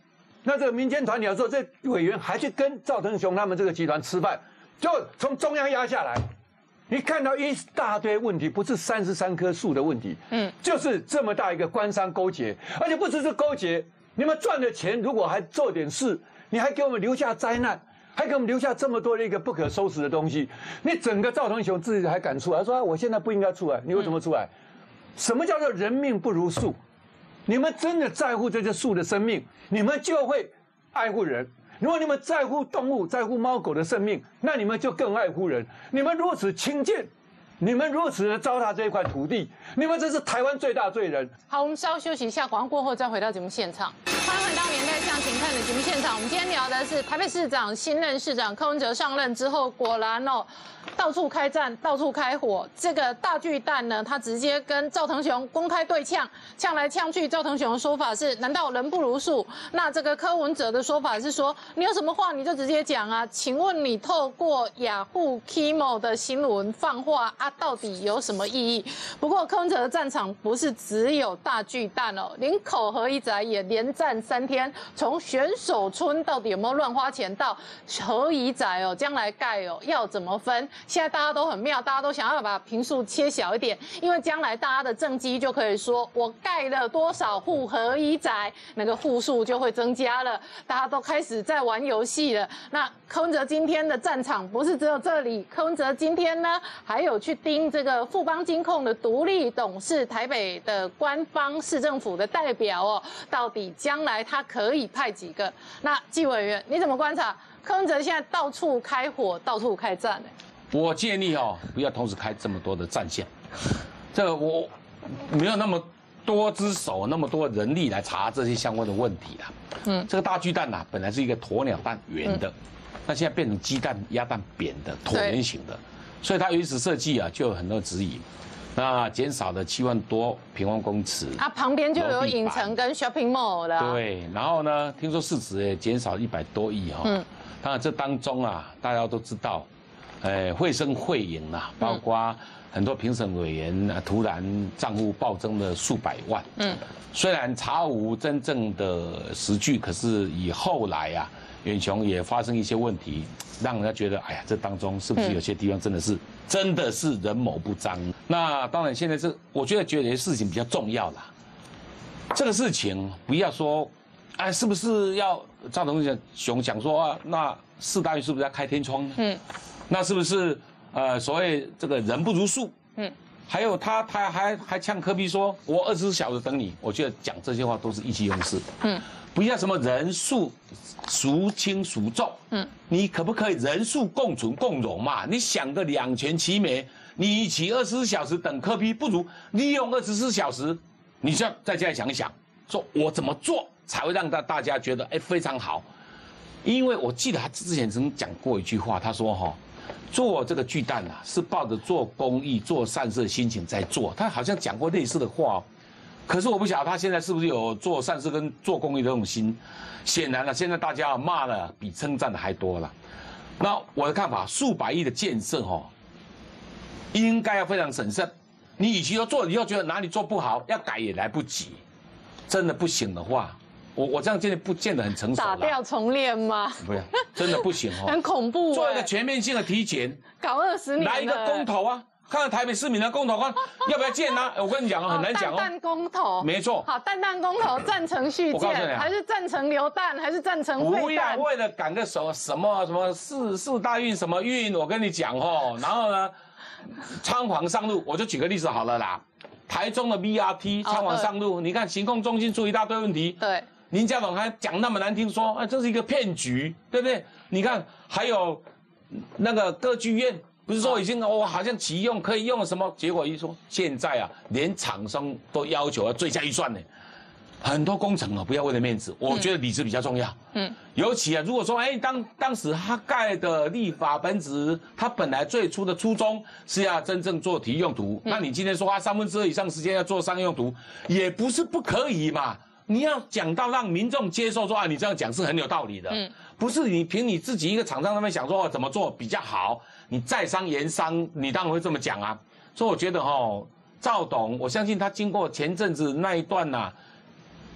那这个民间团体的时候，这委员还去跟赵腾雄他们这个集团吃饭，就从中央压下来。你看到一大堆问题，不是33棵树的问题，就是这么大一个官商勾结，而且不只是勾结，你们赚的钱如果还做点事，你还给我们留下灾难，还给我们留下这么多的一个不可收拾的东西，你整个赵腾雄自己还敢出来说，我现在不应该出来，你为什么出来？什么叫做人命不如树？你们真的在乎这些树的生命，你们就会爱护人。如果你们在乎动物，在乎猫狗的生命，那你们就更爱护人。你们如此轻贱，你们如此的糟蹋这一块土地，你们这是台湾最大罪人。 好，我们稍休息一下，广告过后再回到节目现场。欢迎回到《年代向前看》的节目现场。我们今天聊的是台北市长新任市长柯文哲上任之后，果然到处开战，到处开火。这个大巨蛋呢，他直接跟赵腾雄公开对呛，呛来呛去。赵腾雄的说法是：难道人不如树？那这个柯文哲的说法是说：你有什么话你就直接讲啊？请问你透过雅虎 Kimo 的新闻放话啊，到底有什么意义？不过柯文哲的战场不是只有大巨蛋哦，林口合一宅也连战3天，从选手村到底有没有乱花钱，到合一宅将来盖要怎么分？现在大家都很妙，大家都想要把坪数切小一点，因为将来大家的政绩就可以说我盖了多少户合一宅，那个户数就会增加了。大家都开始在玩游戏了。那柯文哲今天的战场不是只有这里，柯文哲今天呢还有去盯这个富邦金控的独立董事，台北的官方市政府的代表到底将来他可以派几个？那纪委员你怎么观察柯文哲现在到处开火，到处开战呢？ 我建议不要同时开这么多的战线，这个我没有那么多只手，那么多人力来查这些相关的问题啦。这个大巨蛋本来是一个鸵鸟蛋圆的，那现在变成鸡蛋鸭蛋扁的椭圆形的，所以它原始设计就有很多质疑。那减少了7万多平方公尺， 它旁边就有影城跟 shopping mall 了。 对，然后呢，听说市值也减少100多亿当然这当中大家都知道。绘声绘影包括很多评审委员突然账户暴增了数百万。虽然查无真正的实据，可是以后来远雄也发生一些问题，让人家觉得，哎呀，这当中是不是有些地方真的是人谋不臧？那当然，现在我觉得有些事情比较重要啦。这个事情不要说，是不是要赵腾雄讲说那4大运是不是要开天窗呢？那是不是所谓这个人不如树？还有他还呛柯 P 说，我24小时等你。我觉得讲这些话都是意气用事。不要什么人数孰轻孰重。你可不可以人数共存共荣嘛？你想个2全其美，你与其24小时等柯 P，不如利用24小时，你就要在家里想一想，说我怎么做才会让大家觉得非常好。因为我记得他之前曾讲过一句话，他说做这个巨蛋是抱着做公益、做善事的心情在做。他好像讲过类似的话，可是我不晓得他现在是不是有做善事跟做公益的这种心。显然现在大家骂的比称赞的还多了。那我的看法，数百亿的建设应该要非常审慎。你与其要做，你又觉得哪里做不好，要改也来不及。真的不行的话。我这样建议不见得很成熟。打掉重练吗？ 不要，真的不行很恐怖。 做一个全面性的体检， 搞20年， 来一个公投看看台北市民的公投，看要不要建我跟你讲很难讲蛋公投， 没错。 好，蛋公投赞成续建，还是赞成留蛋，还是赞成废蛋？ 不要为了赶个什么四大运什么运，我跟你讲然后呢，仓皇上路。我就举个例子好了啦，台中的 BRT 仓皇上路，你看行控中心出一大堆问题。 对。 林佳龙还讲那么难听，说这是一个骗局，对不对？你看还有那个歌剧院，不是说已经好像启用可以用什么？结果一说现在连厂商都要求要追加预算呢。很多工程不要为了面子，我觉得理智比较重要。尤其如果说当时他盖的立法本质，他本来最初的初衷是要真正做体育用途，那你今天说2/3以上时间要做商业用途，也不是不可以嘛。你要讲到让民众接受说你这样讲是很有道理的，不是你凭你自己一个厂商那边想说怎么做比较好，你在商言商，你当然会这么讲啊。所以我觉得赵董，我相信他经过前阵子那一段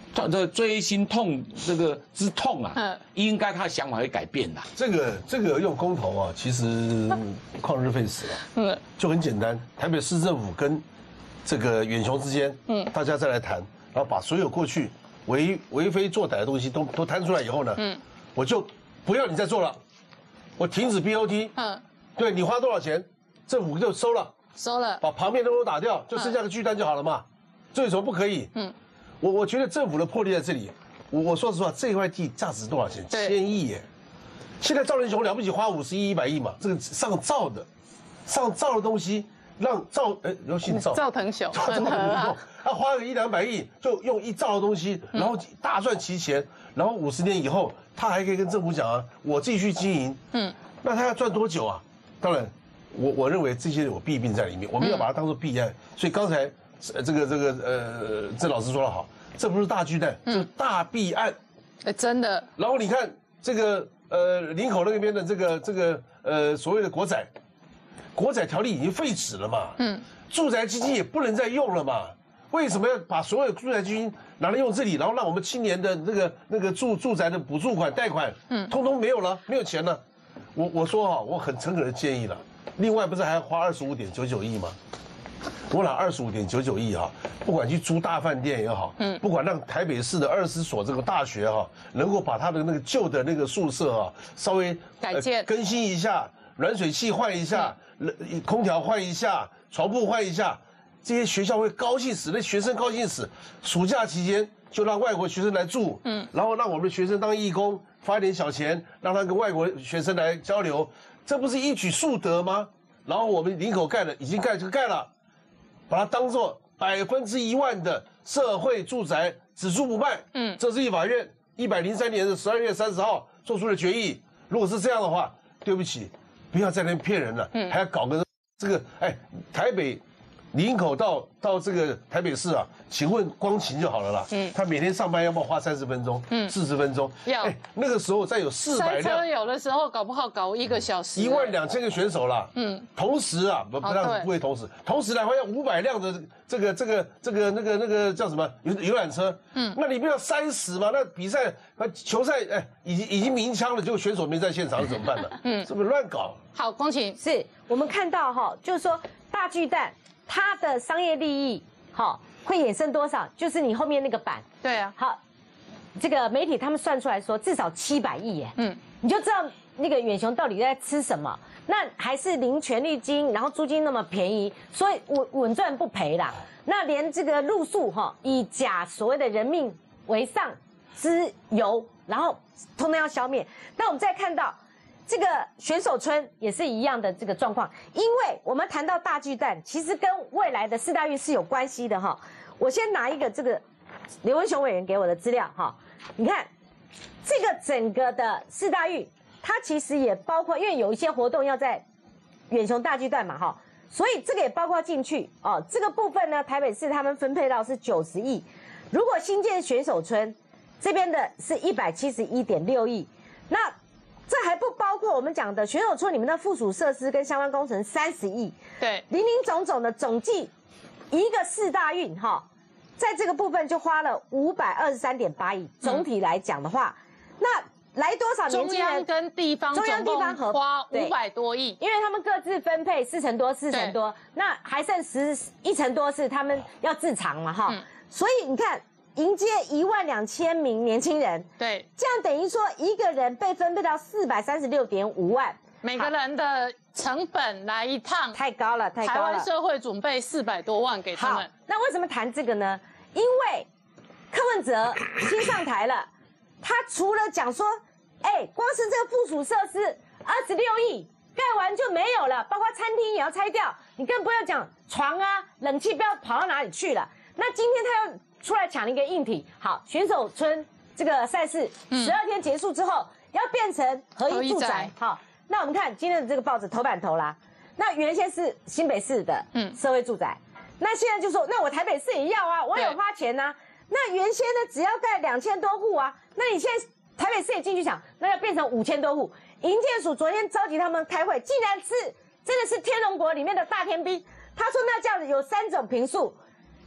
这锥心痛这个之痛啊，应该他的想法会改变的。 这个用公投啊，其实旷日费时了。就很简单，台北市政府跟这个远雄之间，大家再来谈，然后把所有过去为非作歹的东西都摊出来以后呢，我就不要你再做了，我停止 BOT，对你花多少钱，政府就收了，把旁边的都打掉，就剩下个巨蛋就好了嘛，这有什么不可以？我觉得政府的魄力在这里。我说实话，这块地价值多少钱？1000亿耶！现在赵仁雄了不起，花50亿、100亿嘛，这个上兆的东西，让又姓赵， 赵腾雄， 他花个100、200亿，就用1兆的东西，然后大赚其钱，然后50年以后，他还可以跟政府讲啊，我继续经营。那他要赚多久啊？当然，我认为这些有弊病在里面，我们要把它当做弊案。所以刚才。郑老师说得好，这不是大巨蛋，这是大弊案， 真的。 然后你看这个林口那边的这个所谓的国宅条例已经废止了嘛，住宅基金也不能再用了嘛，为什么要把所有住宅基金拿来用这里，然后让我们青年的那个住宅的补助款、贷款，通通没有了，没有钱了。我说哈，我很诚恳的建议了，另外不是还要花25.99亿吗？我拿25.99亿哈，不管去租大饭店也好，不管让台北市的20所这个大学哈，能够把它的那个旧的那个宿舍哈，稍微改建更新一下，暖水器换一下，空调换一下，床铺换一下，这些学校会高兴死，那学生高兴死。暑假期间就让外国学生来住，然后让我们的学生当义工，发一点小钱，让他跟外国学生来交流，这不是一举数得吗？然后我们林口已经盖了。把它当作100%的社会住宅，只租不卖。这是立法院103年的12月30号做出的决议。如果是这样的话，对不起，不要在那边骗人了，还要搞个这个，台北林口到这个台北市啊，请问光勤就好了啦。他每天上班要不要花30分钟、40分钟？ 要。 那个时候再有400辆， 塞车有的时候搞不好搞1个小时。 12000个选手啦。同时啊，不会同时来回要500辆的这个叫什么游览车。那你不要塞死吗？那比赛球赛已经鸣枪了，结果选手没在现场怎么办呢？是不是乱搞？ 好，光晴， 是我们看到哈，就是说大巨蛋。它的商业利益，会衍生多少？就是你后面那个版， 对啊， 好，这个媒体他们算出来说至少700亿耶，你就知道那个远雄到底在吃什么。那还是零权利金，然后租金那么便宜，所以稳赚不赔啦。那连这个露宿以假所谓的人命为上之由，然后通通要消灭。那我们再看到。这个选手村也是一样的这个状况，因为我们谈到大巨蛋，其实跟未来的4大运是有关系的哈。我先拿一个这个刘文雄委员给我的资料哈，你看这个整个的4大运，它其实也包括，因为有一些活动要在远雄大巨蛋嘛哈，所以这个也包括进去哦。这个部分呢，台北市他们分配到是90亿，如果新建选手村这边的是171.6亿，那这还不包括我们讲的选手村里面的附属设施跟相关工程30亿， 对， 林林总总的总计一个4大运在这个部分就花了523.8亿。总体来讲的话，那来多少年轻人？ 中央跟地方合花500多亿， 因为他们各自分配4成多，那还剩1成多是他们要自偿嘛所以你看。迎接12000名年轻人， 对，这样等于说一个人被分配到436.5万， 每个人的成本来一趟太高了，太高了。 台湾社会准备400多万给他们。 那为什么谈这个呢？因为柯文哲新上台了，他除了讲说，光是这个附属设施26亿盖完就没有了，包括餐厅也要拆掉，你更不要讲床啊、冷气不要跑到哪里去了。那今天他又出来抢了一个硬体，好，选手村这个赛事12天结束之后，要变成合一住宅。好，那我们看今天的这个报纸头版头啦。那原先是新北市的社会住宅，那现在就说，那我台北市也要啊，我也有花钱啊。那原先呢只要盖2000多户啊，那你现在台北市也进去抢，那要变成5000多户。营建署昨天召集他们开会，竟然是真的是天龙国里面的大天兵。他说那这样子有3种坪数。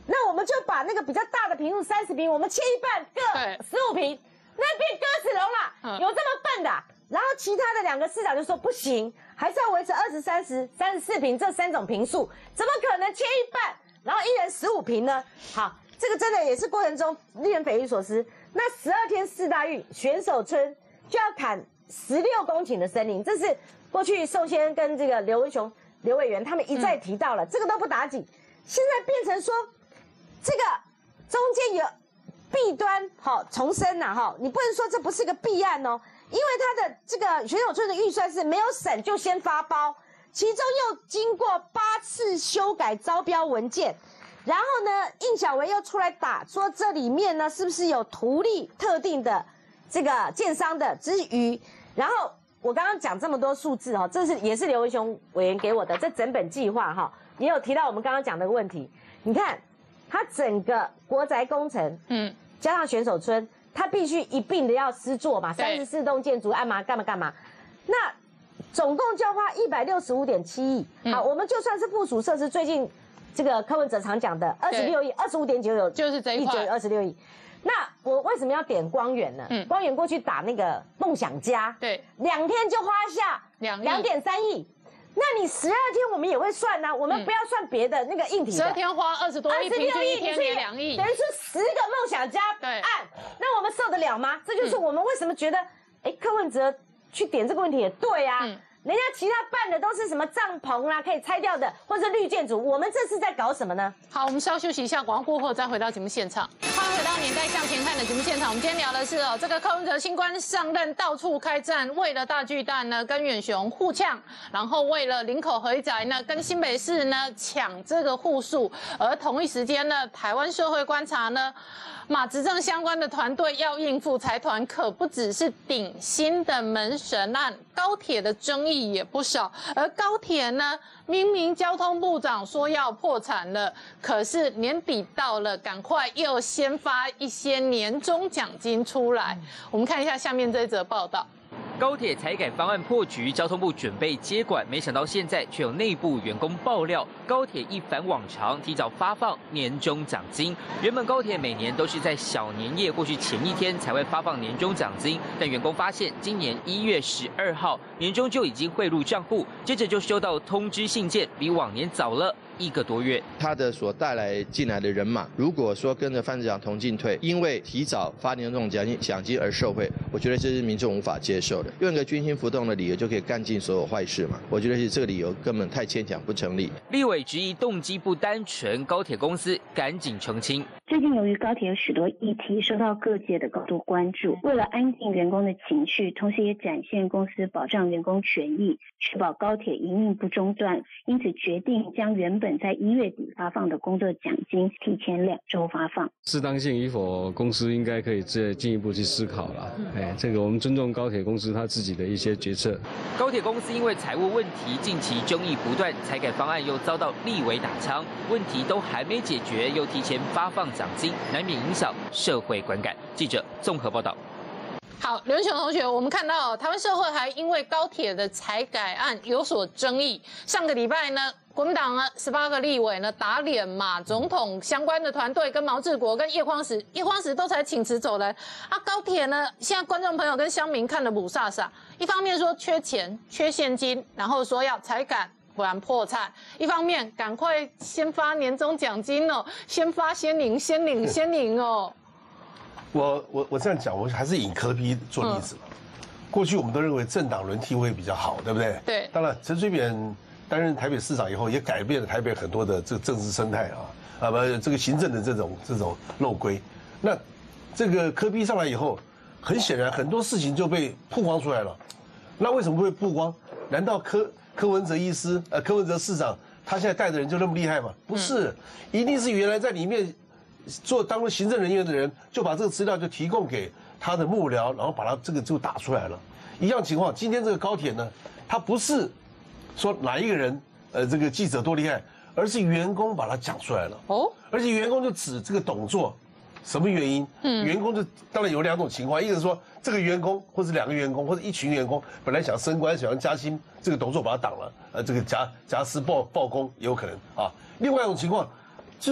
那我们就把那个比较大的坪数30坪，我们切一半，各15坪，那变鸽子笼了。有这么笨的？然后其他的2个市长就说不行，还是要维持20、30、34坪这3种坪数，怎么可能切一半，然后一人15坪呢？好，这个真的也是过程中令人匪夷所思。那12天4大运选手村就要砍16公顷的森林，这是过去宋先跟这个刘文雄刘委员他们一再提到了，这个都不打紧，现在变成说这个中间有弊端，重申呐，你不能说这不是个弊案哦，因为他的这个选手村的预算是没有审就先发包，其中又经过8次修改招标文件。然后呢，应小维又出来打说这里面呢是不是有图利特定的这个建商的之余，然后我刚刚讲这么多数字这是也是刘文雄委员给我的，这整本计划也有提到我们刚刚讲的问题。你看，它整个国宅工程，加上选手村，它必须一并的要施作嘛，34栋建筑干嘛，那总共就要花165.7亿。好，我们就算是附属设施，最近。这个柯文哲常讲的26亿，25.9就是这一块26亿。那我为什么要点光源呢？光源过去打那个梦想家，对，2天就花下2.3亿。那你12天我们也会算啊，我们不要算别的那个硬体的。12天花20多亿，平均一天也2亿，等于是10个梦想家案，那我们受得了吗？这就是我们为什么觉得，柯文哲去点这个问题也对啊。人家其他办的都是什么帐篷啦，可以拆掉的，或者绿建筑，我们这是在搞什么呢？好，我们稍休息一下，广告过后再回到节目现场。欢迎回到年代向前看的节目现场，我们今天聊的是这个柯文哲新官上任到处开战，为了大巨蛋呢跟远雄互呛，然后为了林口合宅呢跟新北市呢抢这个户数，而同一时间呢，台湾社会观察呢。马执政相关的团队要应付财团，可不只是顶新的门神案，高铁的争议也不少。而高铁呢，明明交通部长说要破产了，可是年底到了，赶快又先发一些年终奖金出来。我们看一下下面这则报道。 高铁财改方案破局，交通部准备接管，没想到现在却有内部员工爆料，高铁一反往常提早发放年终奖金。原本高铁每年都是在小年夜或是前一天才会发放年终奖金，但员工发现今年1月12号年终就已经汇入账户，接着就收到通知信件，比往年早了1个多月。 他的所带来进来的人马，如果说跟着范市长同进退，因为提早发年终奖金而受贿，我觉得这是民众无法接受的。用一个军心浮动的理由就可以干尽所有坏事嘛？我觉得是这个理由根本太牵强，不成立。 立委质疑动机不单纯，高铁公司赶紧澄清。 最近由于高铁有许多议题受到各界的高度关注，为了安定员工的情绪，同时也展现公司保障员工权益，确保高铁营运不中断，因此决定将原本在1月底发放的工作奖金提前2周发放。 适当性与否，公司应该可以再进一步去思考了。这个我们尊重高铁公司他自己的一些决策。 高铁公司因为财务问题，近期争议不断，财改方案又遭到立委打枪，问题都还没解决，又提前发放奖金，难免影响社会观感。记者综合报道。 好，刘文雄同学，我们看到台湾社会还因为高铁的财改案有所争议。上个礼拜呢，国民党呢18个立委呢打脸马总统相关的团队，跟毛治国跟叶匡时都才请辞走人。高铁呢，现在观众朋友跟乡民看得不飒飒，一方面说缺钱缺现金，然后说要财改不然破产；一方面赶快先发年终奖金哦，先发先领哦。 我这样讲，我还是以柯 P 做例子嘛。过去我们都认为政党轮替会比较好，对不对？对。当然，陈水扁担任台北市长以后，也改变了台北很多的这个政治生态这个行政的这种漏规。那这个柯 P 上来以后，很显然很多事情就被曝光出来了。那为什么会曝光？难道柯文哲市长他现在带的人就那么厉害吗？不是，一定是原来在里面当行政人员的人，就把这个资料就提供给他的幕僚，然后把他这个就打出来了。一样情况，今天这个高铁呢，他不是说哪一个人这个记者多厉害，而是员工把他讲出来了。而且员工就指这个董座什么原因？员工就当然有2种情况，一个是说这个员工或者2个员工或者一群员工本来想升官想要加薪，这个董座把他挡了，这个夹私报功也有可能啊。另外一种情况就是说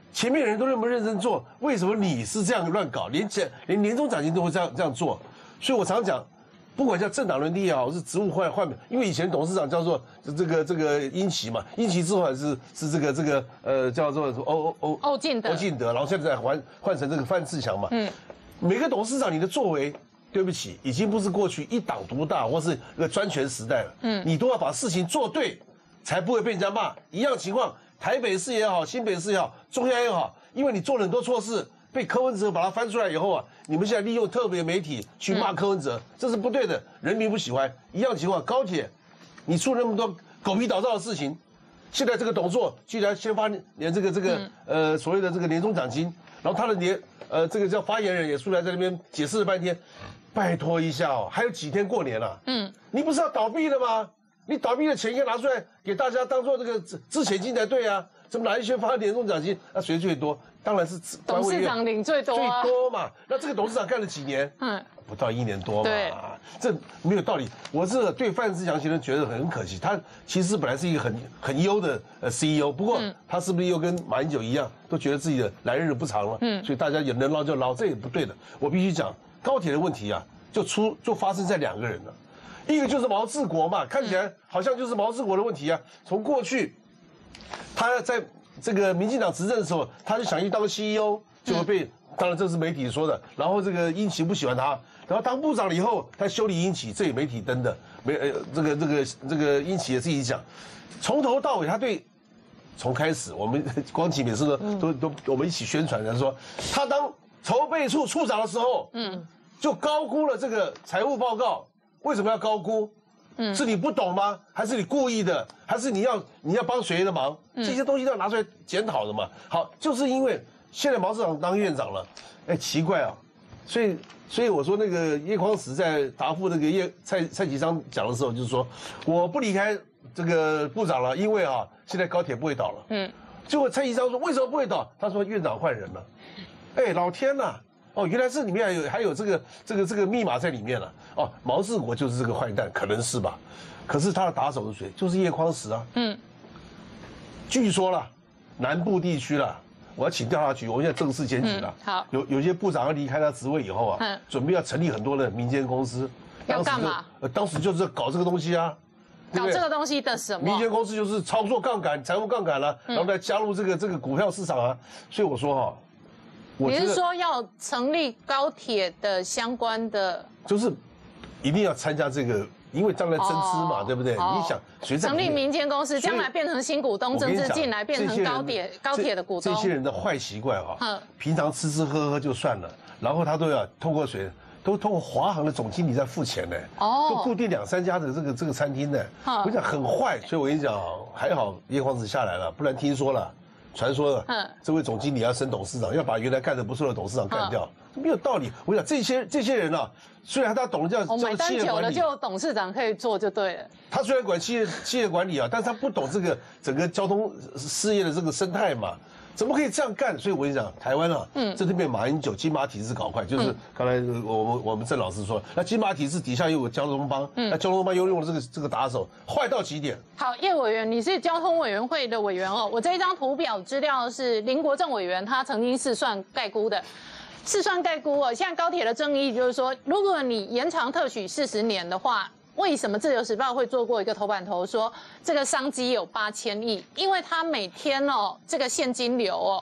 前面人都那么认真做，为什么你是这样乱搞？连年终奖金都会这样做，所以我常讲，不管叫政党轮替也好，是职务换，因为以前董事长叫做这个殷琦嘛，殷琦之后是这个叫做欧进德，然后现在换成这个范志强嘛。每个董事长你的作为，对不起，已经不是过去一党独大或是一个专权时代了。你都要把事情做对，才不会被人家骂。一样情况，台北市也好，新北市也好，中央也好，因为你做了很多错事，被柯文哲把它翻出来以后啊，你们现在利用特别媒体去骂柯文哲，这是不对的，人民不喜欢。一样情况，高铁，你出了那么多狗屁倒灶的事情，现在这个董座居然先发连这个所谓的这个年终奖金，然后他的这个叫发言人也出来在那边解释了半天，拜托一下哦，还有几天过年了，你不是要倒闭了吗？你倒闭的钱应该拿出来给大家当做这个之前金才对啊，怎么哪一些发年终奖金？那谁最多？当然是董事长领最多啊， 最多嘛。那这个董事长干了几年？不到1年多嘛，这没有道理。我是对范志强先生觉得很可惜，他其实本来是一个很优的CEO， 不过他是不是又跟马英九一样，都觉得自己的来日不长了？所以大家也能捞就捞，这也不对的。我必须讲，高铁的问题啊，就发生在2个人了。一个就是毛治国嘛，看起来好像就是毛治国的问题啊。从过去，他在这个民进党执政的时候，他就想去当 CEO， 就会被，当然这是媒体说的。然后这个殷琦不喜欢他，然后当部长了以后，他修理殷琦，这也媒体登的。这个殷琦也自己讲，从头到尾他对，从开始我们光启每次都我们一起宣传的说，他当筹备处处长的时候，就高估了这个财务报告。为什么要高估？是你不懂吗？还是你故意的？还是你要帮谁的忙？这些东西都要拿出来检讨的嘛。好，就是因为现在毛市长当院长了，哎，奇怪啊，所以我说那个叶匡时在答复那个蔡其昌讲的时候，就是说我不离开这个部长了，因为啊，现在高铁不会倒了。结果蔡其昌说为什么不会倒？他说院长换人了。哎，老天呐！哦，原来这里面还有这个密码在里面了。哦，毛治国就是这个坏蛋，可能是吧？可是他的打手是谁？就是叶匡时啊。据说啦，南部地区啦，我要请调查局，我现在正式检举了。 好， 有些部长要离开他职位以后啊，准备要成立很多的民间公司。 要干嘛？ 当时就是搞这个东西啊。 搞这个东西的什么？ 民间公司就是操作杠杆、财务杠杆了，然后再加入这个股票市场啊。所以我说哈。 你是说要成立高铁的相关的？就是一定要参加这个，因为将来增资嘛，对不对？你想谁在成立民间公司，将来变成新股东，政治进来变成高铁的股东。 这些人的坏习惯哈，平常吃吃喝喝就算了，然后他都要透过谁？都通过华航的总经理在付钱呢。就固定2、3家的这个餐厅呢。我讲很坏，所以我跟你讲，还好叶匡时下来了，不然听说了。传说的，这位总经理要升董事长，要把原来干得不错的董事长干掉，没有道理。我讲这些人啊，虽然他懂得叫买单久了就董事长可以做就对了。 他虽然管企业管理啊，但是他不懂这个整个交通事业的这个生态嘛。怎么可以这样干？所以我跟你讲，台湾啊，这边被马英九金马体制搞坏，就是刚才我们郑老师说，那金马体制底下又有交通帮，那交通帮又用了这个打手，坏到极点。 好，叶委员，你是交通委员会的委员哦。我这一张图表资料是林国正委员他曾经试算概估的。试算概估哦，现在高铁的争议就是说，如果你延长特许40年的话。为什么自由时报会做过一个头版头说这个商机有8000亿？因为它每天哦这个现金流哦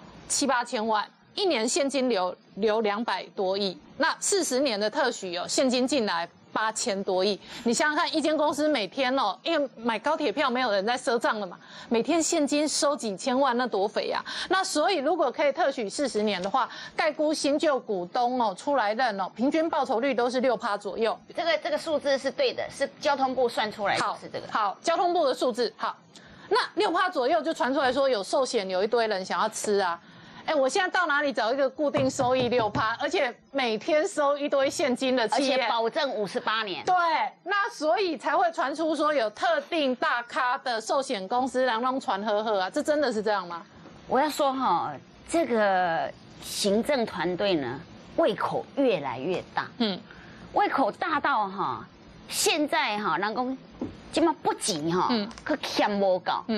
7、8千万，一年现金流200多亿，那40年的特许哦现金进来8000多亿，你想想看，一间公司每天哦，因为买高铁票没有人在赊账了嘛，每天现金收几千万，那多肥啊！那所以如果可以特许40年的话，概估新旧股东哦出来认哦，平均报酬率都是6%左右。 这个数字是对的，是交通部算出来的，是这个。 好，交通部的数字好，那6%左右就传出来说有寿险，有一堆人想要吃啊。哎，我现在到哪里找一个固定收益6%，而且每天收一堆现金的企业， 而且保证58年。 对，那所以才会传出说有特定大咖的寿险公司然后传呵呵啊，这真的是这样吗？ 我要说哈，这个行政团队呢胃口越来越大，胃口大到哈，现在哈，人讲今嘛不急哈，可欠无够，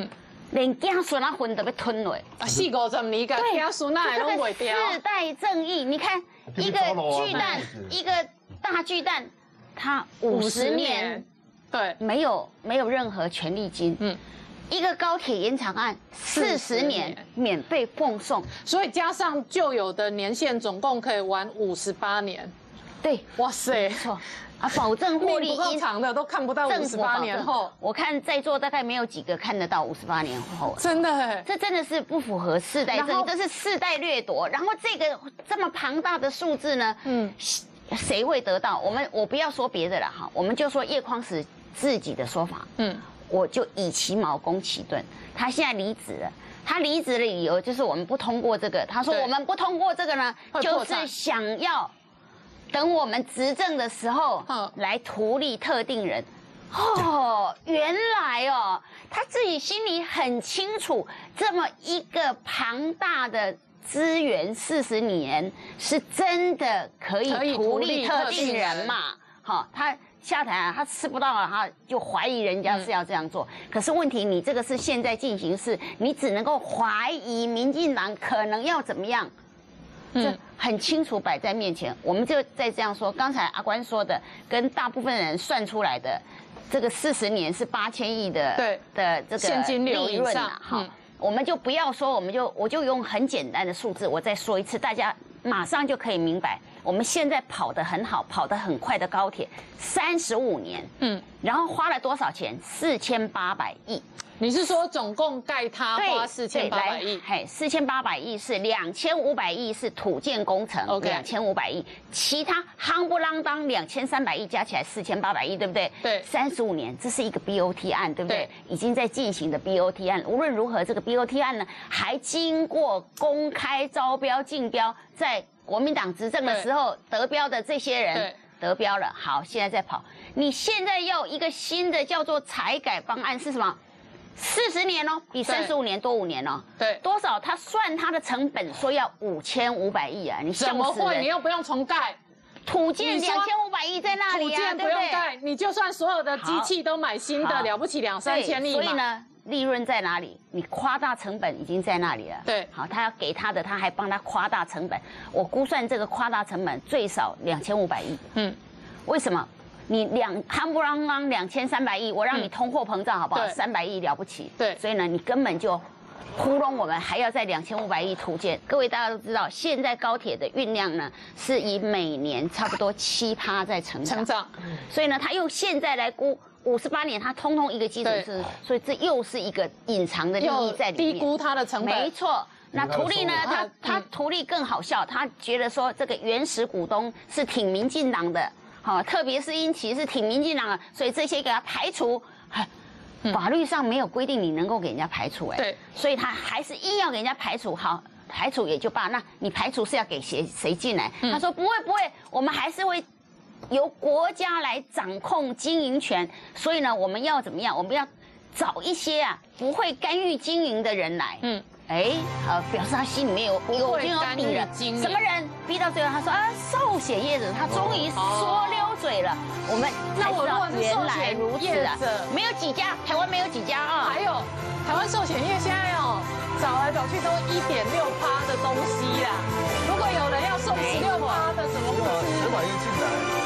连子孙啊魂都被吞了。 40-50年，个子孙啊还拢袂掉。 世代正义，你看一个巨蛋，一个大巨蛋，它50年， 对， 没有任何权利金。一个高铁延长案40年免费奉送， 所以加上旧有的年限，总共可以玩58年。 对， 哇塞， 没错啊，保证获利。 命不够长的都看不到58年后。 我看在座大概没有几个看得到58年后。 真的， 这真的是不符合世代正义，这是世代掠夺。然后这个这么庞大的数字呢，谁会得到？我不要说别的了哈，我们就说叶匡时自己的说法，我就以其矛攻其盾。他现在离职了，他离职的理由就是我们不通过这个。他说我们不通过这个呢，就是想要等我们执政的时候来图利特定人。哦，原来哦，他自己心里很清楚，这么一个庞大的资源40年是真的可以图利特定人嘛？好，他下台啊，他吃不到了，他就怀疑人家是要这样做。可是问题，你这个是现在进行式，你只能够怀疑民进党可能要怎么样，这很清楚摆在面前。我们就再这样说，刚才阿关说的，跟大部分人算出来的，这个40年是8000亿的这个现金流利润啊，好。我们就不要说，我就用很简单的数字，我再说一次，大家马上就可以明白。我们现在跑得很好、跑得很快的高铁，35年，然后花了多少钱？4800亿。 你是说总共盖它花4800亿？ 嘿，4800亿是2500亿是土建工程，2500亿，其他夯不啷当2300亿加起来4800亿，对不对？ 对 ，35年，这是一个 BOT 案，对不对？已经在进行的 BOT 案，无论如何，这个 BOT 案呢，还经过公开招标竞标，在国民党执政的时候得标的这些人得标了，好，现在在跑。你现在要一个新的叫做财改方案是什么？40年哦，比35年多5年哦。 对， 多少？他算他的成本说要5500亿啊！你怎么会？你又不用重盖， 土建2500亿在那里啊， 土建不用盖，你就算所有的机器都买新的，了不起2-3千亿嘛。 所以呢，利润在哪里？你夸大成本已经在那里了。 对， 好，他要给他的，他还帮他夸大成本。我估算这个夸大成本最少2500亿。为什么？你夯不啷当2300亿，我让你通货膨胀好不好？300亿了不起。 对， 所以呢，你根本就糊弄我们，还要在2500亿土建。各位大家都知道，现在高铁的运量呢，是以每年差不多7%在成长。所以呢，他用现在来估58年，他通通一个基础是，所以这又是一个隐藏的利益在里面， 低估它的成本。 没错。那图利呢？他图利更好笑，他觉得说这个原始股东是挺民进党的。好，特别是英奇是挺民进党的，所以这些给他排除。法律上没有规定你能够给人家排除， 对， 所以他还是硬要给人家排除。好，排除也就罢，那你排除是要给谁进来？他说不会，我们还是会由国家来掌控经营权。所以呢，我们要怎么样？我们要找一些不会干预经营的人来。表示他心里面已经有底了。什么人？逼到最后，他说寿险业者，他终于说溜嘴了。我们才知道原来如此啊！没有几家，台湾没有几家啊。 还有台湾寿险业现在找来找去都1.6%的东西啦。如果有人要送16%的什么， 500亿进来。